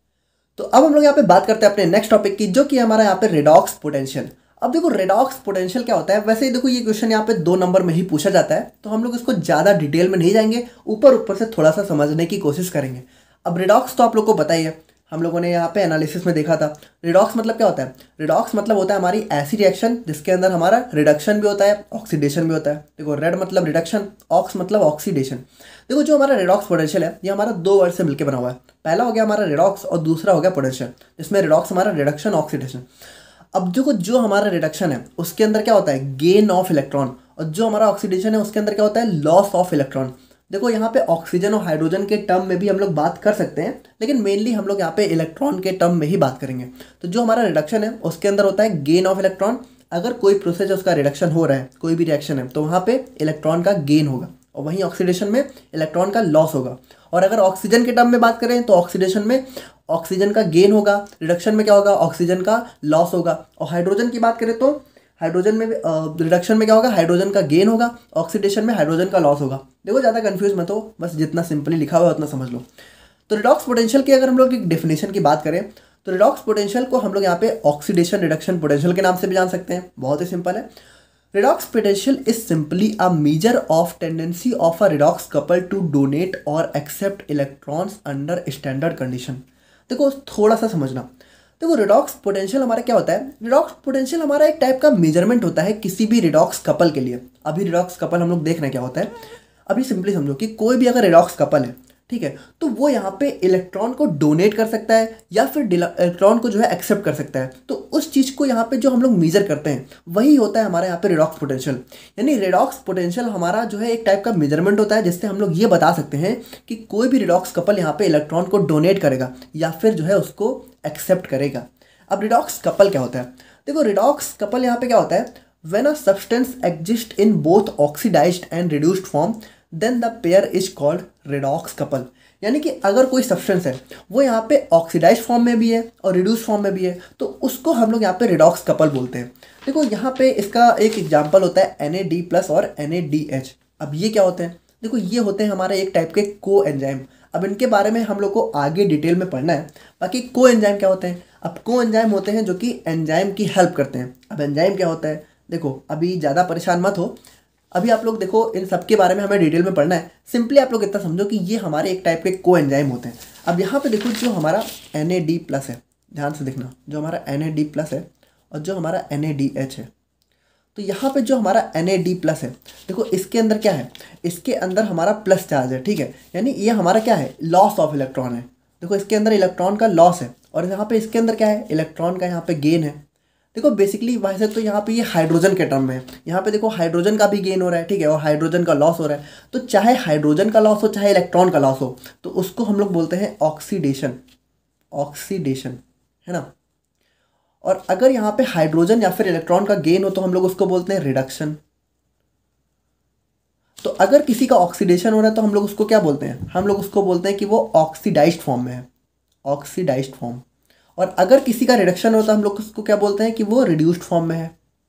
तो अब हम लोग यहाँ पे बात करते हैं अपने नेक्स्ट टॉपिक की, जो कि हमारा यहाँ पे रेडॉक्स पोटेंशियल। अब देखो रेडॉक्स पोटेंशियल क्या होता है, वैसे ही देखो ये क्वेश्चन यहाँ पे दो नंबर में ही पूछा जाता है, तो हम लोग इसको ज़्यादा डिटेल में नहीं जाएंगे, ऊपर ऊपर से थोड़ा सा समझने की कोशिश करेंगे। अब रेडॉक्स तो आप लोग को पता ही है, हम लोगों ने यहाँ पे एनालिसिस में देखा था। रेडॉक्स मतलब क्या होता है, रेडॉक्स मतलब होता है हमारी ऐसी रिएक्शन जिसके अंदर हमारा रिडक्शन भी होता है, ऑक्सीडेशन भी होता है। देखो रेड मतलब रिडक्शन, ऑक्स मतलब ऑक्सीडेशन। देखो जो हमारा रेडॉक्स पोटेंशियल है ये हमारा दो वर्ड से मिलकर बना हुआ है। पहला हो गया हमारा रेडॉक्स और दूसरा हो गया पोटेंशियल, जिसमें रेडॉक्स हमारा रिडक्शन, ऑक्सीडेशन। अब देखो जो हमारा रिडक्शन है उसके अंदर क्या होता है, गेन ऑफ इलेक्ट्रॉन, और जो हमारा ऑक्सीडेशन है उसके अंदर क्या होता है, लॉस ऑफ इलेक्ट्रॉन। देखो यहाँ पे ऑक्सीजन और हाइड्रोजन के टर्म में भी हम लोग बात कर सकते हैं, लेकिन मेनली हम लोग यहाँ पे इलेक्ट्रॉन के टर्म में ही बात करेंगे। तो जो हमारा रिडक्शन है उसके अंदर होता है गेन ऑफ इलेक्ट्रॉन। अगर कोई प्रोसेस है उसका रिडक्शन हो रहा है, कोई भी रिएक्शन है, तो वहाँ पे इलेक्ट्रॉन का गेन होगा, और वहीं ऑक्सीडेशन में इलेक्ट्रॉन का लॉस होगा। और अगर ऑक्सीजन के टर्म में बात करें तो ऑक्सीडेशन में ऑक्सीजन का गेन होगा, रिडक्शन में क्या होगा, ऑक्सीजन का लॉस होगा। और हाइड्रोजन की बात करें तो हाइड्रोजन में रिडक्शन में क्या होगा, हाइड्रोजन का गेन होगा, ऑक्सीडेशन में हाइड्रोजन का लॉस होगा। देखो ज़्यादा कंफ्यूज मत हो, बस जितना सिंपली लिखा हुआ है उतना समझ लो। तो रिडॉक्स पोटेंशियल की अगर हम लोग एक डेफिनेशन की बात करें तो रिडॉक्स पोटेंशियल को हम लोग यहाँ पे ऑक्सीडेशन रिडक्शन पोटेंशियल के नाम से भी जान सकते हैं। बहुत ही सिंपल है। Redox potential is simply a measure of tendency of a redox couple to donate or accept electrons under standard condition। देखो थोड़ा सा समझना, देखो रिडॉक्स पोटेंशियल हमारा क्या होता है, रिडॉक्स पोटेंशियल हमारा एक टाइप का मेजरमेंट होता है किसी भी रिडॉक्स कपल के लिए। अभी रिडॉक्स कपल हम लोग देख रहे हैं क्या होता है। अभी सिंपली समझो कि कोई भी अगर रिडॉक्स कपल है, ठीक है, तो वो यहाँ पे इलेक्ट्रॉन को डोनेट कर सकता है या फिर इलेक्ट्रॉन को जो है एक्सेप्ट कर सकता है। तो उस चीज़ को यहाँ पे जो हम लोग मेजर करते हैं वही होता है हमारे यहाँ पे रिडॉक्स पोटेंशियल। यानी रिडॉक्स पोटेंशियल हमारा जो है एक टाइप का मेजरमेंट होता है जिससे हम लोग ये बता सकते हैं कि कोई भी रिडॉक्स कपल यहाँ पे इलेक्ट्रॉन को डोनेट करेगा या फिर जो है उसको एक्सेप्ट करेगा। अब रिडॉक्स कपल क्या होता है, देखो रिडॉक्स कपल यहाँ पे क्या होता है, when a substance exist in both oxidized and reduced form then the pair is called redox couple. यानी कि अगर कोई सब्सटेंस है वो यहाँ पे ऑक्सीडाइज फॉर्म में भी है और रिड्यूस फॉर्म में भी है, तो उसको हम लोग यहाँ पे रिडॉक्स कपल बोलते हैं। देखो यहाँ पे इसका एक एग्जांपल होता है एन ए डी प्लस और एन ए डी एच। अब ये क्या होते हैं, देखो ये होते हैं हमारे एक टाइप के को एंजाइम। अब इनके बारे में हम लोग को आगे डिटेल में पढ़ना है। बाकी को एंजाइम क्या होते हैं, अब को एंजाइम होते हैं जो कि एंजाइम की हेल्प करते हैं। अब एंजाइम क्या होता है, देखो अभी ज़्यादा परेशान मत हो, अभी आप लोग देखो इन सब के बारे में हमें डिटेल में पढ़ना है। सिंपली आप लोग इतना समझो कि ये हमारे एक टाइप के को एंजाइम होते हैं। अब यहाँ पे देखो जो हमारा एन ए डी प्लस है, ध्यान से देखना, जो हमारा एन ए डी प्लस है और जो हमारा एन ए डी एच है, तो यहाँ पे जो हमारा एन ए डी प्लस है, देखो इसके अंदर क्या है, इसके अंदर हमारा प्लस चार्ज है, ठीक है, यानी ये हमारा क्या है, लॉस ऑफ इलेक्ट्रॉन है। देखो इसके अंदर इलेक्ट्रॉन का लॉस है और यहाँ पे इसके अंदर क्या है, इलेक्ट्रॉन का यहाँ पे गेन है। देखो बेसिकली वैसे तो यहाँ पे ये हाइड्रोजन के टर्म में है, यहाँ पे देखो हाइड्रोजन का भी गेन हो रहा है, ठीक है, और हाइड्रोजन का लॉस हो रहा है। तो चाहे हाइड्रोजन का लॉस हो चाहे इलेक्ट्रॉन का लॉस हो, तो उसको हम लोग बोलते हैं ऑक्सीडेशन, ऑक्सीडेशन, है ना। और अगर यहाँ पे हाइड्रोजन या फिर इलेक्ट्रॉन का गेन हो तो हम लोग उसको बोलते हैं रिडक्शन। तो अगर किसी का ऑक्सीडेशन हो रहा है तो हम लोग उसको क्या बोलते हैं, हम लोग उसको बोलते हैं कि वो ऑक्सीडाइज्ड फॉर्म में है, ऑक्सीडाइज्ड फॉर्म। और अगर किसी का रिडक्शन होता है हम लोग उसको क्या बोलते हैं कि वो रिड्यूस्ड फॉर्म में है।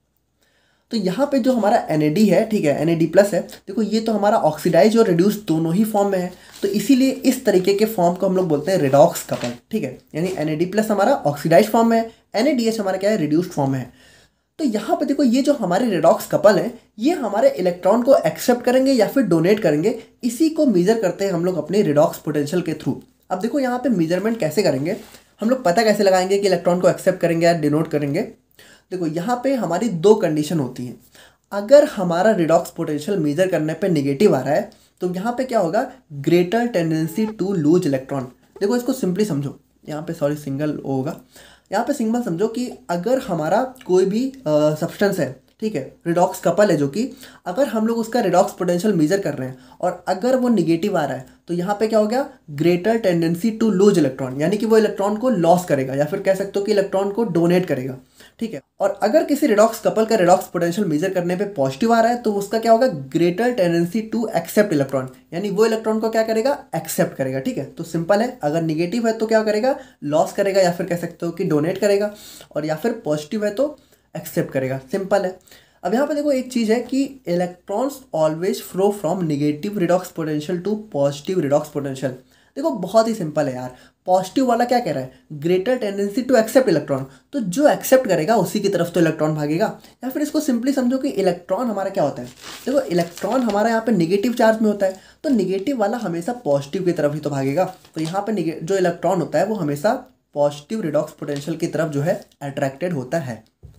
तो यहाँ पे जो हमारा एन ए डी है, ठीक है, एन ए डी प्लस है, देखो ये तो हमारा ऑक्सीडाइज और रिड्यूस दोनों ही फॉर्म में है। तो इसीलिए इस तरीके के फॉर्म को हम लोग बोलते हैं रेडॉक्स कपल, ठीक है, यानी एन ए डी प्लस हमारा ऑक्सीडाइज फॉर्म में है, एन ए डी एच हमारा क्या है, रिड्यूस्ड फॉर्म में है। तो यहाँ पे देखो ये जो हमारे रेडॉक्स कपल हैं, ये हमारे इलेक्ट्रॉन को एक्सेप्ट करेंगे या फिर डोनेट करेंगे, इसी को मेजर करते हैं हम लोग अपने रेडॉक्स पोटेंशियल के थ्रू। अब देखो यहाँ पे मेजरमेंट कैसे करेंगे, हम लोग पता कैसे लगाएंगे कि इलेक्ट्रॉन को एक्सेप्ट करेंगे या डिनोट करेंगे। देखो यहाँ पे हमारी दो कंडीशन होती हैं। अगर हमारा रिडॉक्स पोटेंशियल मेजर करने पे नेगेटिव आ रहा है तो यहाँ पे क्या होगा, greater tendency to lose electron. देखो इसको सिंपली समझो, यहाँ पे सॉरी सिंगल होगा, यहाँ पे सिंपल समझो कि अगर हमारा कोई भी सब्सटेंस है, ठीक है, रिडॉक्स कपल है, जो कि अगर हम लोग उसका रिडॉक्स पोटेंशियल मेजर कर रहे हैं और अगर वो निगेटिव आ रहा है तो यहाँ पे क्या हो गया, greater tendency to lose electron, यानी कि वो इलेक्ट्रॉन को लॉस करेगा या फिर कह सकते हो कि इलेक्ट्रॉन को डोनेट करेगा, ठीक है। और अगर किसी रिडॉक्स कपल का रिडॉक्स पोटेंशियल मेजर करने पे पॉजिटिव आ रहा है तो उसका क्या होगा, greater tendency to accept electron, यानी वो इलेक्ट्रॉन को क्या करेगा, एक्सेप्ट करेगा, ठीक है। तो सिंपल है, अगर निगेटिव है तो क्या करेगा, लॉस करेगा या फिर कह सकते हो कि डोनेट करेगा, और या फिर पॉजिटिव है तो एक्सेप्ट करेगा, सिंपल है। अब यहाँ पे देखो एक चीज़ है कि electrons always flow from negative redox potential to positive redox potential. देखो बहुत ही सिंपल है यार, पॉजिटिव वाला क्या कह रहा है, greater tendency to accept electron, तो जो एक्सेप्ट करेगा उसी की तरफ तो इलेक्ट्रॉन भागेगा। या फिर इसको सिंपली समझो कि इलेक्ट्रॉन हमारा क्या होता है, देखो इलेक्ट्रॉन हमारा यहाँ पे निगेटिव चार्ज में होता है, तो निगेटिव वाला हमेशा पॉजिटिव की तरफ ही तो भागेगा। तो यहाँ पे जो इलेक्ट्रॉन होता है वो हमेशा पॉजिटिव रिडॉक्स पोटेंशियल की तरफ जो है अट्रैक्टेड होता है।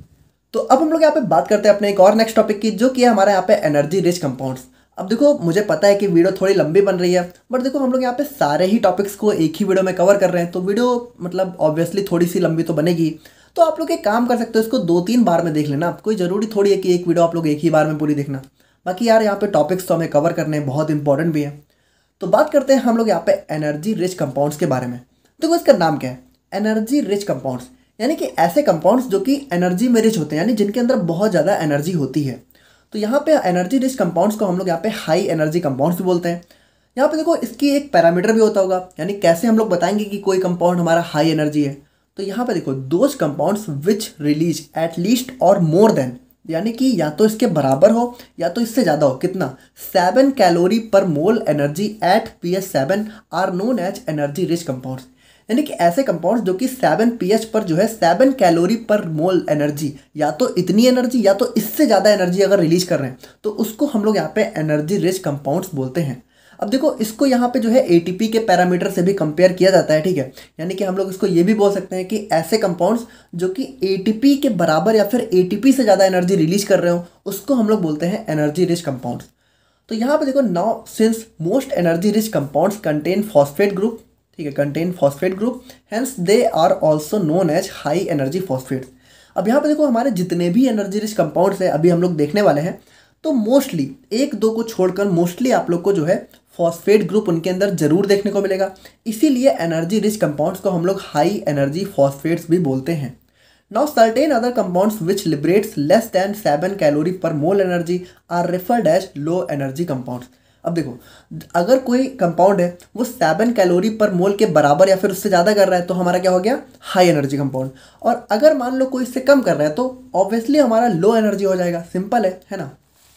तो अब हम लोग यहाँ पे बात करते हैं अपने एक और नेक्स्ट टॉपिक की, जो कि है हमारे यहाँ पे एनर्जी रिच कंपाउंड्स। अब देखो मुझे पता है कि वीडियो थोड़ी लंबी बन रही है, बट देखो हम लोग यहाँ पे सारे ही टॉपिक्स को एक ही वीडियो में कवर कर रहे हैं, तो वीडियो मतलब ऑब्वियसली थोड़ी सी लंबी तो बनेगी। तो आप लोग एक काम कर सकते हो, इसको दो तीन बार में देख लेना, कोई ज़रूरी थोड़ी है कि एक वीडियो आप लोग एक ही बार में पूरी देखना। बाकी यार यहाँ पे टॉपिक्स तो हमें कवर करने बहुत इंपॉर्टेंट भी है। तो बात करते हैं हम लोग यहाँ पे एनर्जी रिच कंपाउंड्स के बारे में। देखो इसका नाम क्या है, एनर्जी रिच कंपाउंड्स, यानी कि ऐसे कंपाउंड्स जो कि एनर्जी में रिच होते हैं, यानी जिनके अंदर बहुत ज़्यादा एनर्जी होती है। तो यहाँ पे एनर्जी रिच कंपाउंड्स को हम लोग यहाँ पे हाई एनर्जी कंपाउंड्स भी बोलते हैं। यहाँ पे देखो इसकी एक पैरामीटर भी होता होगा, यानी कैसे हम लोग बताएंगे कि कोई कंपाउंड हमारा हाई एनर्जी है। तो यहाँ पे देखो those compounds which release at least और मोर देन, यानी कि या तो इसके बराबर हो या तो इससे ज़्यादा हो, कितना, seven calorie per mole energy at P H seven are known as energy rich compounds. यानी कि ऐसे कंपाउंड्स जो कि सेवन पीएच पर जो है seven calorie per mole energy, या तो इतनी एनर्जी या तो इससे ज़्यादा एनर्जी अगर रिलीज कर रहे हैं तो उसको हम लोग यहाँ पे एनर्जी रिच कंपाउंड्स बोलते हैं। अब देखो इसको यहाँ पे जो है एटीपी के पैरामीटर से भी कंपेयर किया जाता है, ठीक है, यानी कि हम लोग इसको ये भी बोल सकते हैं कि ऐसे कंपाउंड्स जो कि एटीपी के बराबर या फिर एटीपी से ज़्यादा एनर्जी रिलीज कर रहे हो उसको हम लोग बोलते हैं एनर्जी रिच कंपाउंड्स। तो यहाँ पे देखो now since most energy rich compounds contain phosphate group, ठीक है, contain phosphate group, hence they are also known as high energy phosphates. अब यहाँ पे देखो हमारे जितने भी एनर्जी रिच कंपाउंड्स है अभी हम लोग देखने वाले हैं, तो मोस्टली एक दो को छोड़कर मोस्टली आप लोग को जो है फॉस्फेट ग्रुप उनके अंदर जरूर देखने को मिलेगा। इसीलिए एनर्जी रिच कंपाउंड्स को हम लोग हाई एनर्जी फॉस्फेट्स भी बोलते हैं। Now certain other compounds which liberates less than seven calorie per mole energy are referred as low energy compounds. अब देखो अगर कोई कंपाउंड है वो सेवन कैलोरी पर मोल के बराबर या फिर उससे ज़्यादा कर रहा है तो हमारा क्या हो गया, हाई एनर्जी कंपाउंड। और अगर मान लो कोई इससे कम कर रहा है तो ऑब्वियसली हमारा लो एनर्जी हो जाएगा, सिंपल है है ना।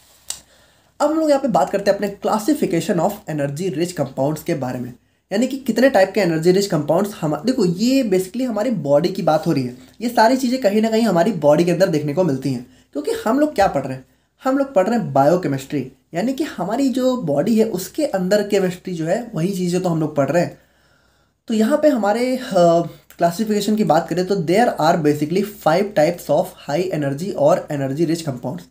अब हम लोग यहाँ पे बात करते हैं अपने classification of energy rich compounds के बारे में, यानी कि कितने टाइप के एनर्जी रिच कंपाउंड्स हम, देखो ये बेसिकली हमारी बॉडी की बात हो रही है। ये सारी चीज़ें कहीं ना कहीं हमारी बॉडी के अंदर देखने को मिलती हैं, क्योंकि हम लोग क्या पढ़ रहे हैं, हम लोग पढ़ रहे हैं बायोकेमिस्ट्री, यानी कि हमारी जो बॉडी है उसके अंदर केमिस्ट्री जो है वही चीज़ें तो हम लोग पढ़ रहे हैं। तो यहाँ पे हमारे क्लासिफिकेशन की बात करें तो there are basically five types of high energy और एनर्जी रिच कंपाउंड्स।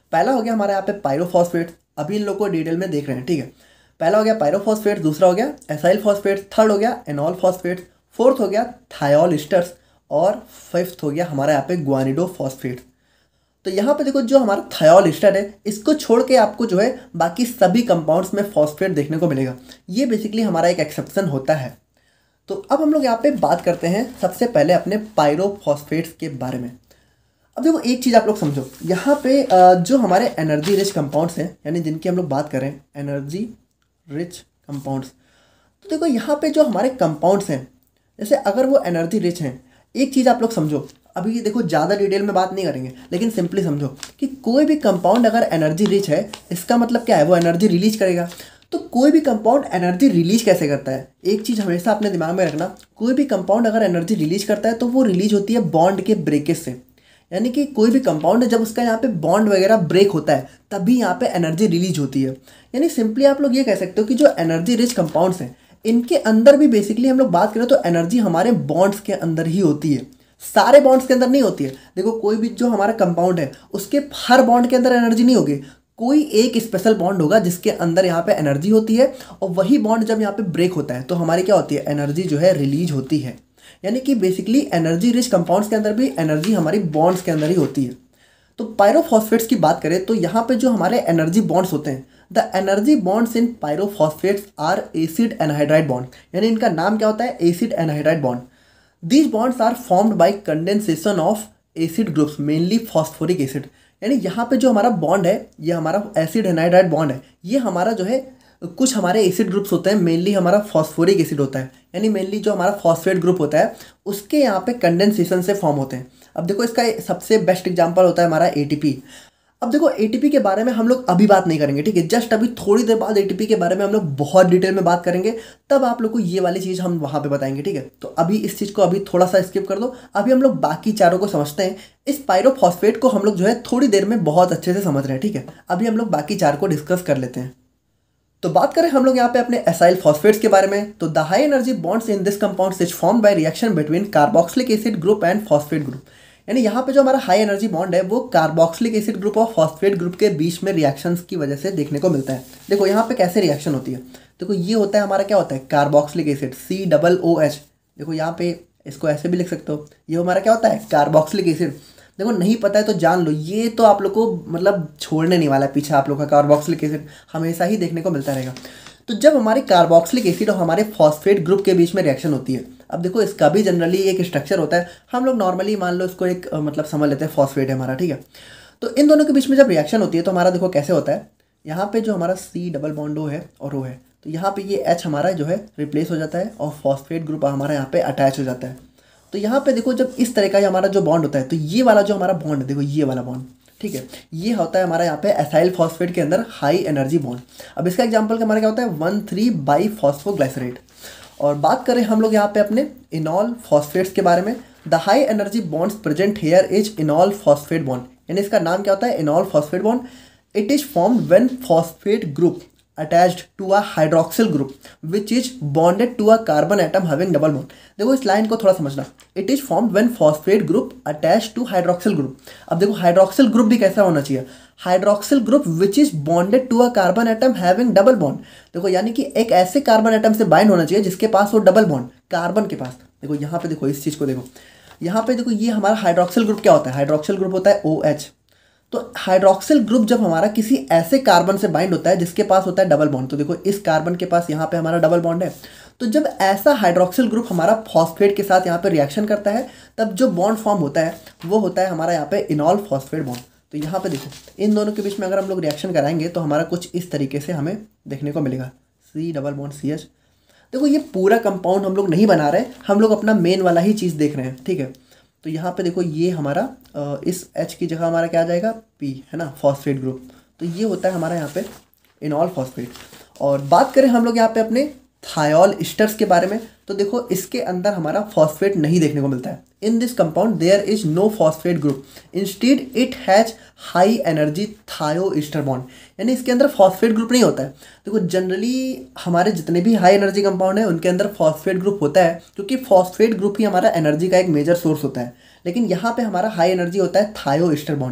पहला हो गया हमारा यहाँ पे पायरोफॉस्फेट, अभी इन लोगों को डिटेल में देख रहे हैं, ठीक है। पहला हो गया पायरोफॉस्फेट, दूसरा हो गया एसाइल फॉस्फेट, थर्ड हो गया एनॉल फॉस्फेट, फोर्थ हो गया थायोल ईस्टर्स और फिफ्थ हो गया हमारा यहाँ पे ग्वानिडोफॉस्फेट। तो यहाँ पे देखो जो हमारा थायोल ईस्टर है इसको छोड़ के आपको जो है बाकी सभी कंपाउंड्स में फॉस्फेट देखने को मिलेगा। ये बेसिकली हमारा एक एक्सेप्शन होता है। तो अब हम लोग यहाँ पे बात करते हैं सबसे पहले अपने पायरोफॉस्फेट्स के बारे में। अब देखो एक चीज़ आप लोग समझो, यहाँ पे जो हमारे एनर्जी रिच कंपाउंड्स हैं, यानी जिनकी हम लोग बात करें एनर्जी रिच कंपाउंड्स, तो देखो यहाँ पे जो हमारे कंपाउंड्स हैं, जैसे अगर वो एनर्जी रिच हैं, एक चीज़ आप लोग समझो, अभी देखो ज़्यादा डिटेल में बात नहीं करेंगे, लेकिन सिंपली समझो कि कोई भी कंपाउंड अगर एनर्जी रिच है इसका मतलब क्या है, वो एनर्जी रिलीज करेगा। तो कोई भी कंपाउंड एनर्जी रिलीज कैसे करता है, एक चीज़ हमेशा अपने दिमाग में रखना, कोई भी कंपाउंड अगर एनर्जी रिलीज करता है तो वो रिलीज होती है बॉन्ड के ब्रेकेज से। यानी कि कोई भी कंपाउंड है जब उसका यहाँ पे बॉन्ड वगैरह ब्रेक होता है तभी यहाँ पे एनर्जी रिलीज होती है। यानी सिंपली आप लोग ये कह सकते हो कि जो एनर्जी रिच कंपाउंड्स हैं इनके अंदर भी बेसिकली हम लोग बात करें तो एनर्जी हमारे बॉन्ड्स के अंदर ही होती है, सारे बॉन्ड्स के अंदर नहीं होती है। देखो कोई भी जो हमारा कंपाउंड है उसके हर बॉन्ड के अंदर एनर्जी नहीं होगी, कोई एक स्पेशल बॉन्ड होगा जिसके अंदर यहाँ पे एनर्जी होती है और वही बॉन्ड जब यहाँ पे ब्रेक होता है तो हमारी क्या होती है, एनर्जी जो है रिलीज होती है। यानी कि बेसिकली एनर्जी रिच कंपाउंड्स के अंदर भी एनर्जी हमारी बॉन्ड्स के अंदर ही होती है। तो पायरोफॉस्फेट्स की बात करें तो यहाँ पे जो हमारे एनर्जी बॉन्ड्स होते हैं, the energy bonds in pyrophosphates are acid anhydride bond, यानी इनका नाम क्या होता है, acid anhydride bond. These bonds are formed by condensation of acid groups mainly phosphoric acid. यानी यहाँ पे जो हमारा बॉन्ड है ये हमारा एसिड एनहाइड्राइड बॉन्ड है, ये हमारा जो है कुछ हमारे एसिड ग्रुप्स होते हैं, मेनली हमारा फॉस्फोरिक एसिड होता है, यानी मेनली जो हमारा फॉस्फेट ग्रुप होता है उसके यहाँ पे कंडेंसेशन से फॉर्म होते हैं। अब देखो इसका सबसे बेस्ट एग्जांपल होता है हमारा एटीपी। अब देखो एटीपी के बारे में हम लोग अभी बात नहीं करेंगे, ठीक है, जस्ट अभी थोड़ी देर बाद एटीपी के बारे में हम लोग बहुत डिटेल में बात करेंगे, तब आप लोग को ये वाली चीज़ हम वहाँ पे बताएंगे, ठीक है। तो अभी इस चीज़ को अभी थोड़ा सा स्किप कर दो, अभी हम लोग बाकी चारों को समझते हैं। इस पायरोफॉस्फेट को हम लोग जो है थोड़ी देर में बहुत अच्छे से समझ रहे हैं, ठीक है। अभी हम लोग बाकी चार को डिस्कस कर लेते हैं। तो बात करें हम लोग यहाँ पे अपने एसाइल फॉस्फेट्स के बारे में, तो the high energy bonds in this compounds is formed by reaction between carboxylic acid group and phosphate group. यानी यहाँ पे जो हमारा हाई एनर्जी बॉन्ड है वो कार्बोक्सिलिक एसिड ग्रुप और फॉस्फेट ग्रुप के बीच में रिएक्शंस की वजह से देखने को मिलता है। देखो यहाँ पे कैसे रिएक्शन होती है, देखो ये होता है हमारा क्या होता है, carboxylic acid C double O H. देखो यहाँ पे इसको ऐसे भी लिख सकते हो, ये हमारा क्या होता है, कार्बोक्सिलिक एसिड। देखो नहीं पता है तो जान लो, ये तो आप लोग को मतलब छोड़ने नहीं वाला है पीछे, आप लोग का कार्बोक्सिलिक एसिड हमेशा ही देखने को मिलता रहेगा। तो जब हमारे कार्बोक्सिलिक एसिड और हमारे फॉस्फेट ग्रुप के बीच में रिएक्शन होती है, अब देखो इसका भी जनरली एक स्ट्रक्चर होता है, हम लोग नॉर्मली मान लो इसको एक मतलब समझ लेते हैं फॉस्फेट है हमारा, ठीक है। तो इन दोनों के बीच में जब रिएक्शन होती है तो हमारा देखो कैसे होता है, यहाँ पे जो हमारा सी डबल बॉन्ड ओ है और ओ है, तो यहाँ पे ये एच हमारा जो है रिप्लेस हो जाता है और फॉस्फेट ग्रुप हमारा यहाँ पे अटैच हो जाता है। तो यहाँ पे देखो जब इस तरह का हमारा जो बॉन्ड होता है तो ये वाला जो हमारा बॉन्ड है, देखो ये वाला बॉन्ड, ठीक है, ये होता है हमारा यहाँ पे एसाइल फॉस्फेट के अंदर हाई एनर्जी बॉन्ड। अब इसका एग्जांपल का हमारा क्या होता है, वन थ्री बाई फॉस्फोग्लाइसरेट। और बात करें हम लोग यहाँ पे अपने इनॉल फॉस्फेट्स के बारे में, the high energy bonds present here is enol phosphate bond. यानी इसका नाम क्या होता है, enol phosphate bond. It is formed when phosphate group attached to a hydroxyl group which is bonded to a carbon atom having double bond. देखो इस line को थोड़ा समझना, it is formed when phosphate group attach to hydroxyl group. अब देखो hydroxyl group भी कैसा होना चाहिए, hydroxyl group which is bonded to a carbon atom having double bond. देखो यानी कि एक ऐसे कार्बन एटम से बाइंड होना चाहिए जिसके पास वो डबल बॉन्ड कार्बन के पास। देखो यहाँ पे देखो इस चीज़ को देखो, यहाँ पे देखो ये हमारा हाइड्रोक्सिल ग्रुप क्या होता है, हाइड्रोक्सिल ग्रुप होता है ओ एच। तो हाइड्रोक्सिल ग्रुप जब हमारा किसी ऐसे कार्बन से बाइंड होता है जिसके पास होता है डबल बॉन्ड, तो देखो इस कार्बन के पास यहाँ पे हमारा डबल बॉन्ड है, तो जब ऐसा हाइड्रोक्सिल ग्रुप हमारा फॉस्फेट के साथ यहाँ पे रिएक्शन करता है तब जो बॉन्ड फॉर्म होता है वो होता है हमारा यहाँ पे इनॉल फॉस्फेट बॉन्ड। तो यहाँ पे देखो इन दोनों के बीच में अगर हम लोग रिएक्शन कराएंगे तो हमारा कुछ इस तरीके से हमें देखने को मिलेगा, C double bond C H. देखो ये पूरा कंपाउंड हम लोग नहीं बना रहे, हम लोग अपना मेन वाला ही चीज़ देख रहे हैं, ठीक है। तो यहाँ पे देखो ये हमारा इस H की जगह हमारा क्या आ जाएगा, P है ना, फॉस्फेट ग्रुप। तो ये होता है हमारा यहाँ पे इनॉल फॉस्फेट। और बात करें हम लोग यहाँ पे अपने थायोल ईस्टर्स के बारे में, तो देखो इसके अंदर हमारा फॉस्फेट नहीं देखने को मिलता है। In this compound there is no phosphate group, instead it has high energy thio ester bond. यानी इसके अंदर फॉस्फेट ग्रुप नहीं होता है। देखो जनरली हमारे जितने भी हाई एनर्जी कंपाउंड है उनके अंदर फॉस्फेट ग्रुप होता है, क्योंकि फॉस्फेट ग्रुप ही हमारा एनर्जी का एक मेजर सोर्स होता है। लेकिन यहाँ पे हमारा हाई एनर्जी होता है thio ester bond.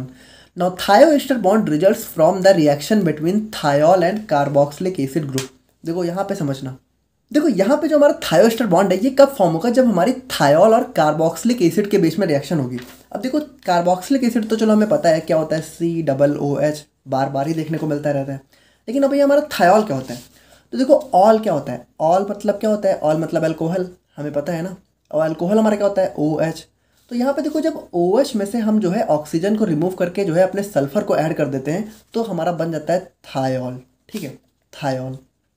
Now thio ester bond results from the reaction between thiol and carboxylic acid group. देखो यहाँ पे समझना, देखो यहाँ पे जो हमारा थायो ईस्टर बॉन्ड है ये कब फॉर्म होगा, जब हमारी थायोल और कार्बोक्सिलिक एसिड के बीच में रिएक्शन होगी। अब देखो कार्बोक्सिलिक एसिड तो चलो हमें पता है क्या होता है, सी डबल ओ एच, बार बार ही देखने को मिलता रहता है। लेकिन अब ये हमारा थायोल क्या होता है, तो देखो ऑल क्या होता है, ऑल मतलब क्या होता है, ऑल मतलब अल्कोहल, हमें पता है ना। और अल्कोहल हमारा क्या होता है, ओ एच। तो यहाँ पे देखो जब ओ एच में से हम जो है ऑक्सीजन को रिमूव करके जो है अपने सल्फर को ऐड कर देते हैं तो हमारा बन जाता है थायोल, ठीक है, थायोल।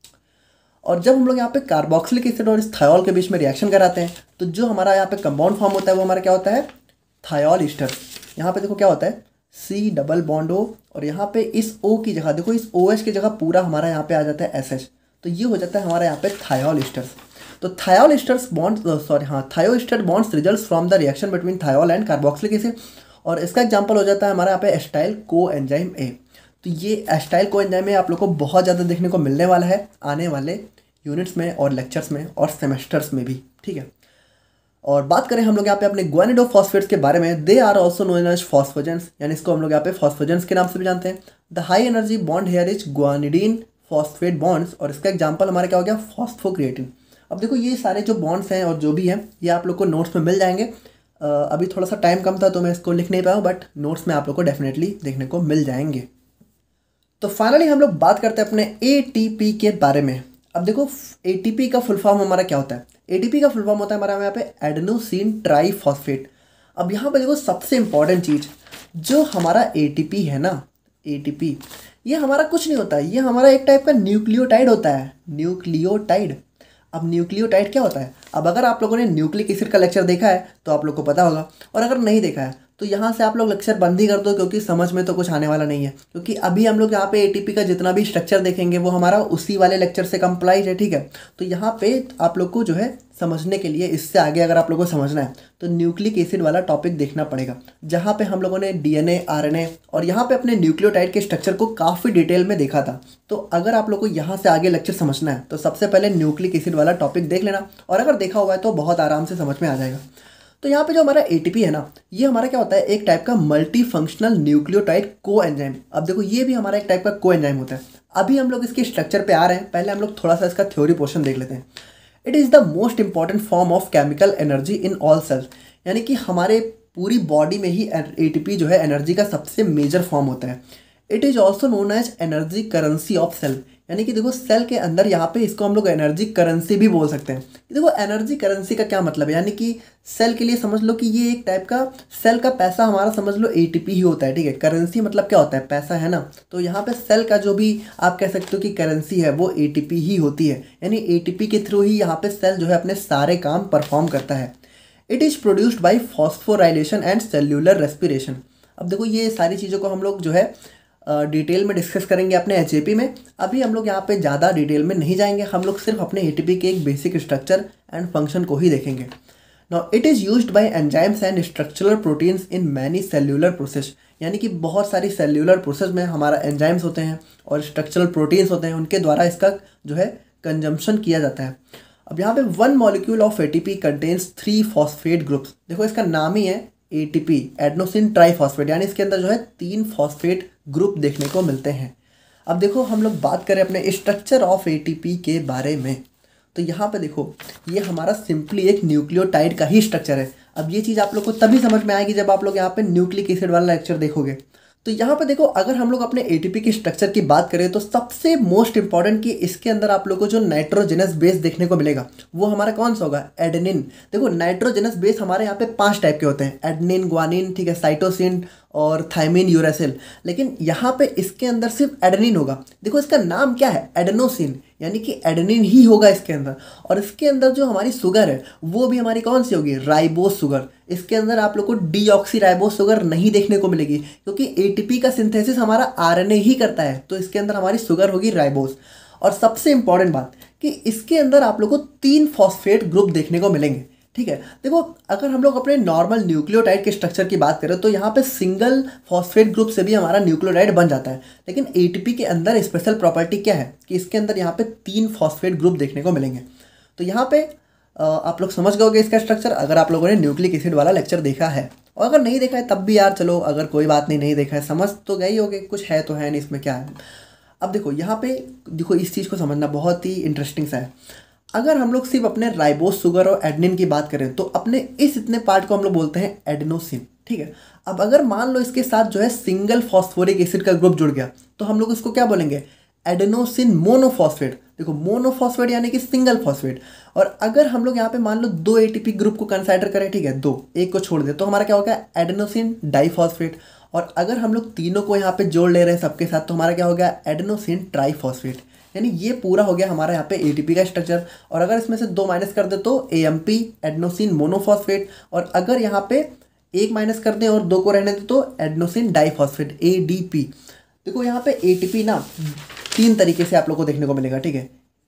और जब हम लोग यहाँ पे कार्बोक्सिलिक एसिड और इस थायोल के बीच में रिएक्शन कराते हैं तो जो हमारा यहाँ पे कंपाउंड फॉर्म होता है वो हमारा क्या होता है, थायोल ईस्टर। यहाँ पे देखो क्या होता है, सी डबल बॉन्ड ओ, और यहाँ पे इस ओ की जगह देखो इस ओ एच की जगह पूरा हमारा यहाँ पे आ जाता है एस एच, तो ये हो जाता है हमारा यहाँ पे थायोल ईस्टर्स। तो थायोल ईस्टर्स बॉन्ड सॉरी हाँ thio ester bonds results from the reaction between thiol and carboxylic acid. और इसका एग्जांपल हो जाता है हमारा यहाँ पे एस्टाइल को एंजाइम ए। तो ये एस्टाइल को एंजाइम ए आप लोग को बहुत ज़्यादा देखने को मिलने वाला है आने वाले यूनिट्स में और लेक्चर्स में और सेमेस्टर्स में भी, ठीक है। और बात करें हम लोग यहाँ पे अपने ग्वानिडोफॉस्फेट्स के बारे में, they are also known as phosphogens, यानी इसको हम लोग यहाँ पे फॉस्फोजेंस के नाम से भी जानते हैं। The high energy bond here is guanidine phosphate bonds, और इसका एग्जांपल हमारा क्या हो गया, फॉस्फोक्रिएटिन। अब देखो ये सारे जो बॉन्ड्स हैं और जो भी हैं ये आप लोग को नोट्स में मिल जाएंगे। uh, अभी थोड़ा सा टाइम कम था तो मैं इसको लिख नहीं पाया हूँ, बट नोट्स में आप लोग को डेफिनेटली देखने को मिल जाएंगे। तो फाइनली हम लोग बात करते हैं अपने ए टी पी के बारे में। अब देखो ए टी पी का फुल फॉर्म हमारा क्या होता है, ए टी पी का फुल फॉर्म होता है हमारा यहाँ पे एडेनोसिन ट्राईफॉस्फेट। अब यहाँ पे देखो सबसे इंपॉर्टेंट चीज़, जो हमारा ए टी पी है ना, ए टी पी ये हमारा कुछ नहीं होता है, ये हमारा एक टाइप का न्यूक्लियोटाइड होता है, न्यूक्लियोटाइड। अब न्यूक्लियोटाइड क्या होता है, अब अगर आप लोगों ने न्यूक्लिक एसिड का लेक्चर देखा है तो आप लोग को पता होगा, और अगर नहीं देखा है तो यहाँ से आप लोग लेक्चर बंद ही कर दो, क्योंकि समझ में तो कुछ आने वाला नहीं है। क्योंकि अभी हम लोग यहाँ पे एटीपी का जितना भी स्ट्रक्चर देखेंगे वो हमारा उसी वाले लेक्चर से कंप्लाइज है, ठीक है। तो यहाँ पे आप लोग को जो है समझने के लिए, इससे आगे अगर आप लोगों को समझना है तो न्यूक्लिक एसिड वाला टॉपिक देखना पड़ेगा, जहाँ पे हम लोगों ने डीएनए, आरएनए और यहाँ पे अपने न्यूक्लियोटाइड के स्ट्रक्चर को काफ़ी डिटेल में देखा था। तो अगर आप लोग को यहाँ से आगे लेक्चर समझना है तो सबसे पहले न्यूक्लिक एसिड वाला टॉपिक देख लेना, और अगर देखा हुआ है तो बहुत आराम से समझ में आ जाएगा। तो यहाँ पे जो हमारा एटीपी है ना, ये हमारा क्या होता है, एक टाइप का multi functional nucleotide coenzyme. अब देखो ये भी हमारा एक टाइप का को एंजाइम होता है। अभी हम लोग इसके स्ट्रक्चर पे आ रहे हैं, पहले हम लोग थोड़ा सा इसका थ्योरी पोर्शन देख लेते हैं। It is the most important form of chemical energy in all cells, यानी कि हमारे पूरी बॉडी में ही एटीपी जो है एनर्जी का सबसे मेजर फॉर्म होता है। It is also known as energy currency of cell, यानी कि देखो सेल के अंदर यहाँ पे इसको हम लोग एनर्जी करेंसी भी बोल सकते हैं। देखो एनर्जी करेंसी का क्या मतलब है, यानी कि सेल के लिए समझ लो कि ये एक टाइप का सेल का पैसा हमारा समझ लो एटीपी ही होता है, ठीक है। करेंसी मतलब क्या होता है, पैसा है ना। तो यहाँ पे सेल का जो भी आप कह सकते हो कि करेंसी है वो एटीपी ही होती है, यानी एटीपी के थ्रू ही यहाँ पे सेल जो है अपने सारे काम परफॉर्म करता है। It is produced by phosphorylation and cellular respiration. अब देखो ये सारी चीज़ों को हम लोग जो है डिटेल में डिस्कस करेंगे अपने एच ए पी में। अभी हम लोग यहाँ पे ज़्यादा डिटेल में नहीं जाएंगे, हम लोग सिर्फ अपने ए टी पी के एक बेसिक स्ट्रक्चर एंड फंक्शन को ही देखेंगे। Now it is used by enzymes and structural proteins in many cellular process, यानी कि बहुत सारी सेल्यूलर प्रोसेस में हमारा एंजाइम्स होते हैं और स्ट्रक्चरल प्रोटीन्स होते हैं, उनके द्वारा इसका जो है कंजम्पशन किया जाता है। अब यहाँ पे one molecule of A T P contains three phosphate groups. देखो इसका नाम ही है A T P, adenosine triphosphate, यानी इसके अंदर जो है तीन फॉस्फेट ग्रुप देखने को मिलते हैं। अब देखो हम लोग बात करें अपने structure of A T P के बारे में, तो यहाँ पे देखो ये हमारा सिंपली एक न्यूक्लियोटाइड का ही स्ट्रक्चर है। अब ये चीज़ आप लोग को तभी समझ में आएगी जब आप लोग यहाँ पे न्यूक्लिक एसिड वाला लेक्चर देखोगे। तो यहाँ पे देखो अगर हम लोग अपने ए टी पी के स्ट्रक्चर की बात करें तो सबसे मोस्ट इंपॉर्टेंट कि इसके अंदर आप लोग को जो नाइट्रोजनस बेस देखने को मिलेगा वो हमारा कौन सा होगा, एडेनिन। देखो नाइट्रोजनस बेस हमारे यहाँ पे पांच टाइप के होते हैं, एडेनिन, ग्वानिन, ठीक है, साइटोसिन और थाइमिन, यूरेसिल। लेकिन यहाँ पे इसके अंदर सिर्फ एडेनिन होगा। देखो इसका नाम क्या है, एडेनोसिन, यानी कि एडेनिन ही होगा इसके अंदर। और इसके अंदर जो हमारी शुगर है वो भी हमारी कौन सी होगी, राइबोस शुगर। इसके अंदर आप लोग को डीऑक्सी राइबोस शुगर नहीं देखने को मिलेगी, क्योंकि एटीपी का सिंथेसिस हमारा आरएनए ही करता है, तो इसके अंदर हमारी शुगर होगी राइबोस। और सबसे इंपॉर्टेंट बात कि इसके अंदर आप लोग को तीन फॉस्फेट ग्रुप देखने को मिलेंगे, ठीक है। देखो अगर हम लोग अपने नॉर्मल न्यूक्लियोटाइड के स्ट्रक्चर की बात करें तो यहाँ पे सिंगल फॉस्फेट ग्रुप से भी हमारा न्यूक्लियोटाइड बन जाता है। लेकिन एटीपी के अंदर स्पेशल प्रॉपर्टी क्या है कि इसके अंदर यहाँ पे तीन फॉस्फेट ग्रुप देखने को मिलेंगे। तो यहाँ पे आप लोग समझ गए होंगे इसका स्ट्रक्चर, अगर आप लोगों ने न्यूक्लिक एसिड वाला लेक्चर देखा है। और अगर नहीं देखा है तब भी यार चलो, अगर कोई बात नहीं, नहीं देखा है, समझ तो गए ही होगे कुछ है तो है नहीं, इसमें क्या है। अब देखो यहाँ पे देखो, इस चीज़ को समझना बहुत ही इंटरेस्टिंग सा है। अगर हम लोग सिर्फ अपने राइबोस शुगर और एडेनिन की बात करें तो अपने इस इतने पार्ट को हम लोग बोलते हैं एडेनोसिन, ठीक है। अब अगर मान लो इसके साथ जो है सिंगल फॉस्फोरिक एसिड का ग्रुप जुड़ गया तो हम लोग इसको क्या बोलेंगे, एडेनोसिन मोनोफॉस्फेट। देखो मोनोफॉस्फेट यानी कि सिंगल फॉस्फेट। और अगर हम लोग यहाँ पे मान लो दो एटीपी ग्रुप को कंसाइडर करें, ठीक है, दो, एक को छोड़ दे तो हमारा क्या होगा, एडेनोसिन डाइफॉस्फेट। और अगर हम लोग तीनों को यहाँ पे जोड़ ले रहे हैं सबके साथ तो हमारा क्या हो गया, एडेनोसिन ट्राइफॉस्फेट। यानी ये पूरा हो गया हमारा यहाँ पे एटीपी का स्ट्रक्चर। और अगर इसमें से दो माइनस कर दे तो एएमपी एडेनोसिन मोनोफॉस्फेट। और अगर यहाँ पे एक माइनस कर दें और दो को रहने दें तो एडेनोसिन डाइफॉस्फेट एडीपी। देखो यहाँ पे एटीपी ना तीन तरीके से आप लोग को देखने को मिलेगा, ठीक है।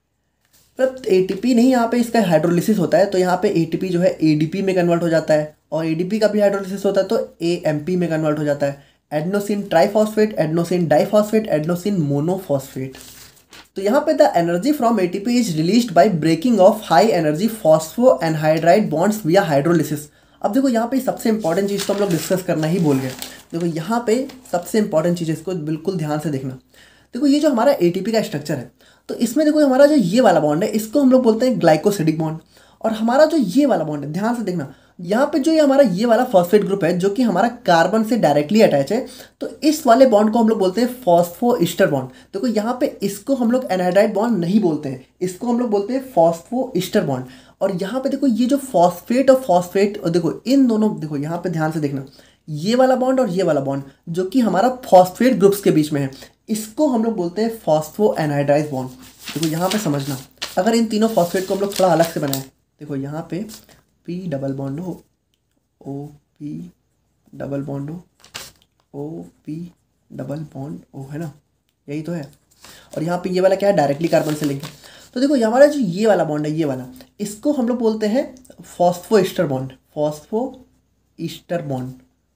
पर एटीपी नहीं, यहाँ पे इसका हाइड्रोलिसिस होता है तो यहाँ पे एटीपी जो है एडीपी में कन्वर्ट हो जाता है, और एडीपी का भी हाइड्रोलिसिस होता है तो एएमपी में कन्वर्ट हो जाता है। Adenosine triphosphate, adenosine diphosphate, adenosine monophosphate. तो यहाँ पे the energy from ATP is released by breaking of high energy phospho anhydride bonds via hydrolysis. अब देखो यहाँ पे सबसे इंपॉर्टेंट चीज़ तो हम लोग डिस्कस करना ही भूल गए। देखो यहाँ पे सबसे इंपॉर्टेंट चीज़, इसको बिल्कुल ध्यान से देखना। देखो ये जो हमारा एटीपी का स्ट्रक्चर है तो इसमें देखो हमारा जो ये वाला बॉन्ड है इसको हम लोग बोलते हैं ग्लाइकोसिडिक बॉन्ड। और हमारा जो ये वाला बॉन्ड है, ध्यान से देखना, यहाँ पे जो ये हमारा ये वाला फॉस्फेट ग्रुप है जो कि हमारा कार्बन से डायरेक्टली अटैच है, तो इस वाले बॉन्ड को हम लोग बोलते हैं फॉस्फो ईस्टर बॉन्ड। देखो यहाँ पे इसको हम लोग एनहाइड्राइड बॉन्ड नहीं बोलते हैं, इसको हम लोग बोलते हैं फॉस्फो ईस्टर बॉन्ड। और यहाँ पे देखो ये जो फॉस्फेट और फॉस्फेट, और देखो इन दोनों, देखो यहाँ पे ध्यान से देखना, ये वाला बॉन्ड और ये वाला बॉन्ड जो कि हमारा फॉस्फेट ग्रुप्स के बीच में है, इसको हम लोग बोलते हैं फॉस्फो एनहाइड्राइड बॉन्ड। देखो यहाँ पे समझना, अगर इन तीनों फॉस्फेट को हम लोग थोड़ा अलग से बनाएं, देखो यहाँ पे पी डबल बॉन्ड हो, ओ पी डबल बॉन्ड हो, O P double bond O, है ना, यही तो है। और यहाँ पे ये वाला क्या है, डायरेक्टली कार्बन से लिंक है। तो देखो हमारा जो ये वाला बॉन्ड है, ये वाला, इसको हम लोग बोलते हैं phospho ester bond, phospho ester bond.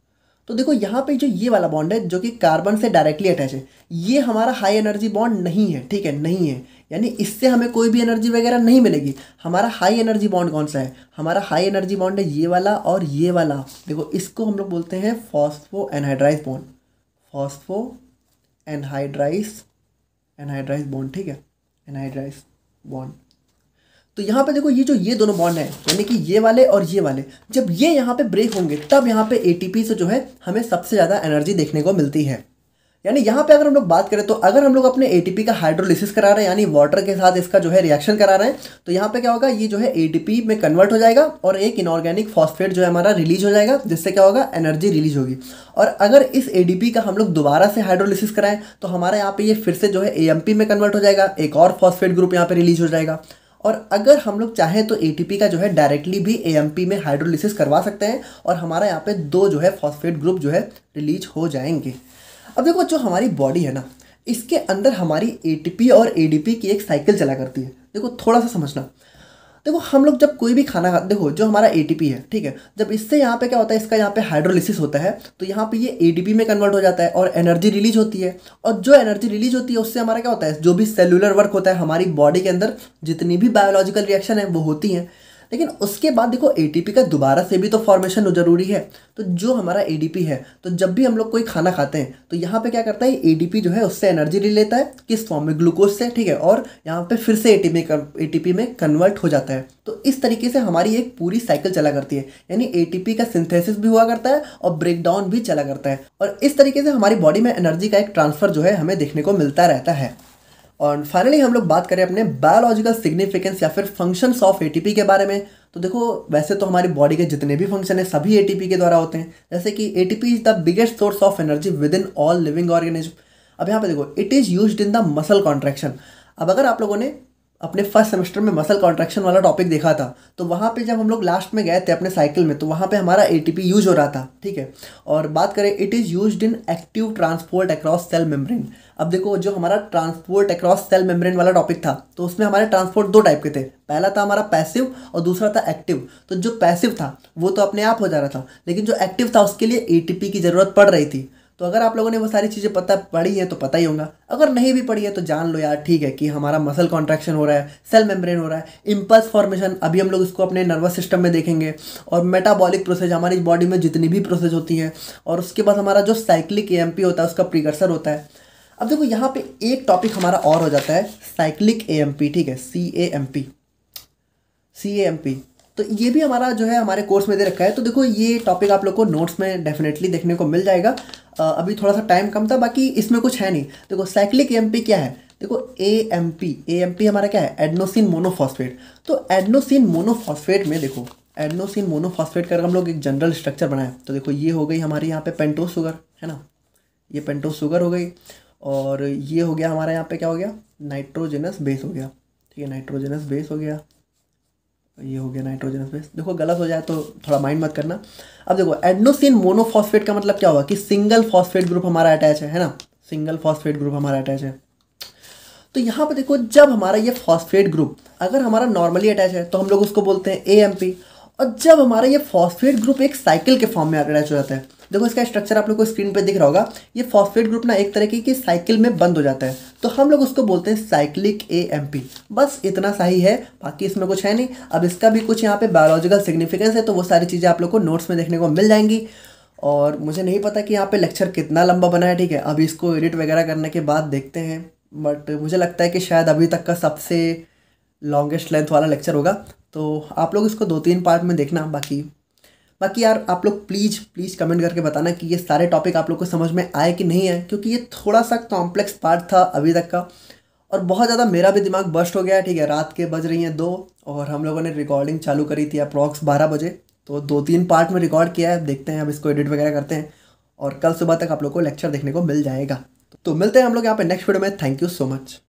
तो देखो यहाँ पे जो ये वाला बॉन्ड है जो कि कार्बन से डायरेक्टली अटैच है, ये हमारा हाई एनर्जी बॉन्ड नहीं है, ठीक है, नहीं है। यानी इससे हमें कोई भी एनर्जी वगैरह नहीं मिलेगी। हमारा हाई एनर्जी बॉन्ड कौन सा है, हमारा हाई एनर्जी बॉन्ड है ये वाला और ये वाला। देखो इसको हम लोग बोलते हैं phospho anhydrides bond, phospho anhydrides anhydrides bond, ठीक है, एनहाइड्राइज बॉन्ड। तो यहाँ पे देखो ये जो ये दोनों बॉन्ड हैं, यानी कि ये वाले और ये वाले, जब ये यहाँ पे ब्रेक होंगे तब यहाँ पे एटीपी से जो है हमें सबसे ज़्यादा एनर्जी देखने को मिलती है। यानी यहाँ पे अगर हम लोग बात करें तो अगर हम लोग अपने एटीपी का हाइड्रोलिसिस करा रहे हैं, यानी वाटर के साथ इसका जो है रिएक्शन करा रहे हैं, तो यहाँ पे क्या होगा, ये जो है एटीपी में कन्वर्ट हो जाएगा और एक इनऑर्गेनिक फॉस्फेट जो है हमारा रिलीज हो जाएगा, जिससे क्या होगा, एनर्जी रिलीज होगी। और अगर इस एडीपी का हम लोग दोबारा से हाइड्रोलिसिस कराएं तो हमारा यहाँ पे ये फिर से जो है एएमपी में कन्वर्ट हो जाएगा, एक और फॉस्फेट ग्रुप यहाँ पे रिलीज हो जाएगा। और अगर हम लोग चाहें तो एटीपी का जो है डायरेक्टली भी एएमपी में हाइड्रोलिसिस करवा सकते हैं और हमारा यहाँ पे दो जो है फॉस्फेट ग्रुप जो है रिलीज हो जाएंगे। अब देखो जो हमारी बॉडी है ना, इसके अंदर हमारी एटीपी और एडीपी की एक साइकिल चला करती है। देखो थोड़ा सा समझना, देखो हम लोग जब कोई भी खाना खाते, देखो जो हमारा एटीपी है, ठीक है, जब इससे यहाँ पे क्या होता है, इसका यहाँ पे हाइड्रोलिसिस होता है तो यहाँ पे ये एडीपी में कन्वर्ट हो जाता है और एनर्जी रिलीज होती है। और जो एनर्जी रिलीज होती है उससे हमारा क्या होता है, जो भी सेलुलर वर्क होता है, हमारी बॉडी के अंदर जितनी भी बायोलॉजिकल रिएक्शन है वो होती हैं। लेकिन उसके बाद देखो एटीपी का दोबारा से भी तो फॉर्मेशन जरूरी है। तो जो हमारा एडीपी है, तो जब भी हम लोग कोई खाना खाते हैं तो यहाँ पे क्या करता है, एडीपी जो है उससे एनर्जी ले लेता है, किस फॉर्म में, ग्लूकोज से, ठीक है, और यहाँ पे फिर से एटीपी एटीपी में कन्वर्ट हो जाता है। तो इस तरीके से हमारी एक पूरी साइकिल चला करती है, यानी एटीपी का सिंथेसिस भी हुआ करता है और ब्रेकडाउन भी चला करता है। और इस तरीके से हमारी बॉडी में एनर्जी का एक ट्रांसफर जो है हमें देखने को मिलता रहता है। और फाइनली हम लोग बात करें अपने बायोलॉजिकल सिग्निफिकेंस या फिर फंक्शंस ऑफ एटीपी के बारे में। तो देखो वैसे तो हमारी बॉडी के जितने भी फंक्शन है सभी एटीपी के द्वारा होते हैं, जैसे कि ATP is the biggest source of energy within all living organism. अब यहाँ पे देखो it is used in the muscle contraction. अब अगर आप लोगों ने अपने फर्स्ट सेमेस्टर में मसल कॉन्ट्रैक्शन वाला टॉपिक देखा था तो वहाँ पे जब हम लोग लास्ट में गए थे अपने साइकिल में तो वहाँ पे हमारा एटीपी यूज हो रहा था, ठीक है। और बात करें it is used in active transport across cell membrane. अब देखो जो हमारा ट्रांसपोर्ट अक्रॉस सेल मेम्ब्रेन वाला टॉपिक था तो उसमें हमारे ट्रांसपोर्ट दो टाइप के थे, पहला था हमारा पैसिव और दूसरा था एक्टिव। तो जो पैसिव था वो तो अपने आप हो जा रहा था, लेकिन जो एक्टिव था उसके लिए एटीपी की ज़रूरत पड़ रही थी। तो अगर आप लोगों ने वो सारी चीज़ें पता पढ़ी है तो पता ही होगा, अगर नहीं भी पढ़ी है तो जान लो यार, ठीक है, कि हमारा मसल कॉन्ट्रैक्शन हो रहा है, सेल मेम्ब्रेन हो रहा है, इम्पल्स फॉर्मेशन अभी हम लोग इसको अपने नर्वस सिस्टम में देखेंगे, और मेटाबॉलिक प्रोसेस हमारी बॉडी में जितनी भी प्रोसेस होती हैं, और उसके बाद हमारा जो साइक्लिक एएमपी होता है उसका प्रीकर्सर होता है। अब देखो यहाँ पे एक टॉपिक हमारा और हो जाता है, साइक्लिक एएमपी, ठीक है, C A M P, C A M P. तो ये भी हमारा जो है हमारे कोर्स में दे रखा है। तो देखो ये टॉपिक आप लोग को नोट्स में डेफिनेटली देखने को मिल जाएगा। अभी थोड़ा सा टाइम कम था, बाकी इसमें कुछ है नहीं। देखो साइक्लिक एएमपी क्या है, देखो एएमपी, एएमपी हमारा क्या है, एडेनोसिन मोनोफॉस्फेट। तो एडेनोसिन मोनोफॉस्फेट में देखो, एडेनोसिन मोनोफॉस्फेट का हम लोग एक जनरल स्ट्रक्चर बनाए, तो देखो ये हो गई हमारी यहाँ पे पेंटोज शुगर, है ना, ये पेंटोज शुगर हो गई, और ये हो गया हमारा यहाँ पे क्या हो गया, नाइट्रोजनस बेस हो गया, ठीक है, नाइट्रोजनस बेस हो गया, ये हो गया नाइट्रोजनस बेस। देखो गलत हो जाए तो थोड़ा माइंड मत करना। अब देखो एडेनोसिन मोनोफॉस्फेट का मतलब क्या हुआ कि सिंगल फॉस्फेट ग्रुप हमारा अटैच है है ना, सिंगल फॉस्फेट ग्रुप हमारा अटैच है। तो यहाँ पे देखो जब हमारा ये फॉस्फेट ग्रुप अगर हमारा नॉर्मली अटैच है तो हम लोग उसको बोलते हैं एएमपी, और जब हमारा ये फॉस्फेट ग्रुप एक साइकिल के फॉर्म में अटैच हो जाता है, देखो इसका स्ट्रक्चर आप लोग को स्क्रीन पे दिख रहा होगा, ये फॉस्फेट ग्रुप ना एक तरीके की साइकिल में बंद हो जाता है, तो हम लोग उसको बोलते हैं साइक्लिक एएमपी। बस इतना सही है, बाकी इसमें कुछ है नहीं। अब इसका भी कुछ यहाँ पे बायोलॉजिकल सिग्निफिकेंस है, तो वो सारी चीज़ें आप लोग को नोट्स में देखने को मिल जाएंगी। और मुझे नहीं पता कि यहाँ पे लेक्चर कितना लंबा बना है, ठीक है, अभी इसको एडिट वगैरह करने के बाद देखते हैं, बट मुझे लगता है कि शायद अभी तक का सबसे लॉन्गेस्ट लेंथ वाला लेक्चर होगा। तो आप लोग इसको दो तीन पार्ट में देखना। बाकी बाकी यार आप लोग प्लीज़ प्लीज़ कमेंट करके बताना कि ये सारे टॉपिक आप लोग को समझ में आए कि नहीं है, क्योंकि ये थोड़ा सा कॉम्प्लेक्स पार्ट था अभी तक का, और बहुत ज़्यादा मेरा भी दिमाग बस्ट हो गया है, ठीक है। रात के बज रही हैं दो, और हम लोगों ने रिकॉर्डिंग चालू करी थी अप्रॉक्स बारह बजे, तो दो तीन पार्ट में रिकॉर्ड किया है। देखते हैं अब इसको एडिट वगैरह करते हैं, और कल सुबह तक आप लोग को लेक्चर देखने को मिल जाएगा। तो मिलते हैं हम लोग यहाँ पे नेक्स्ट वीडियो में। Thank you so much.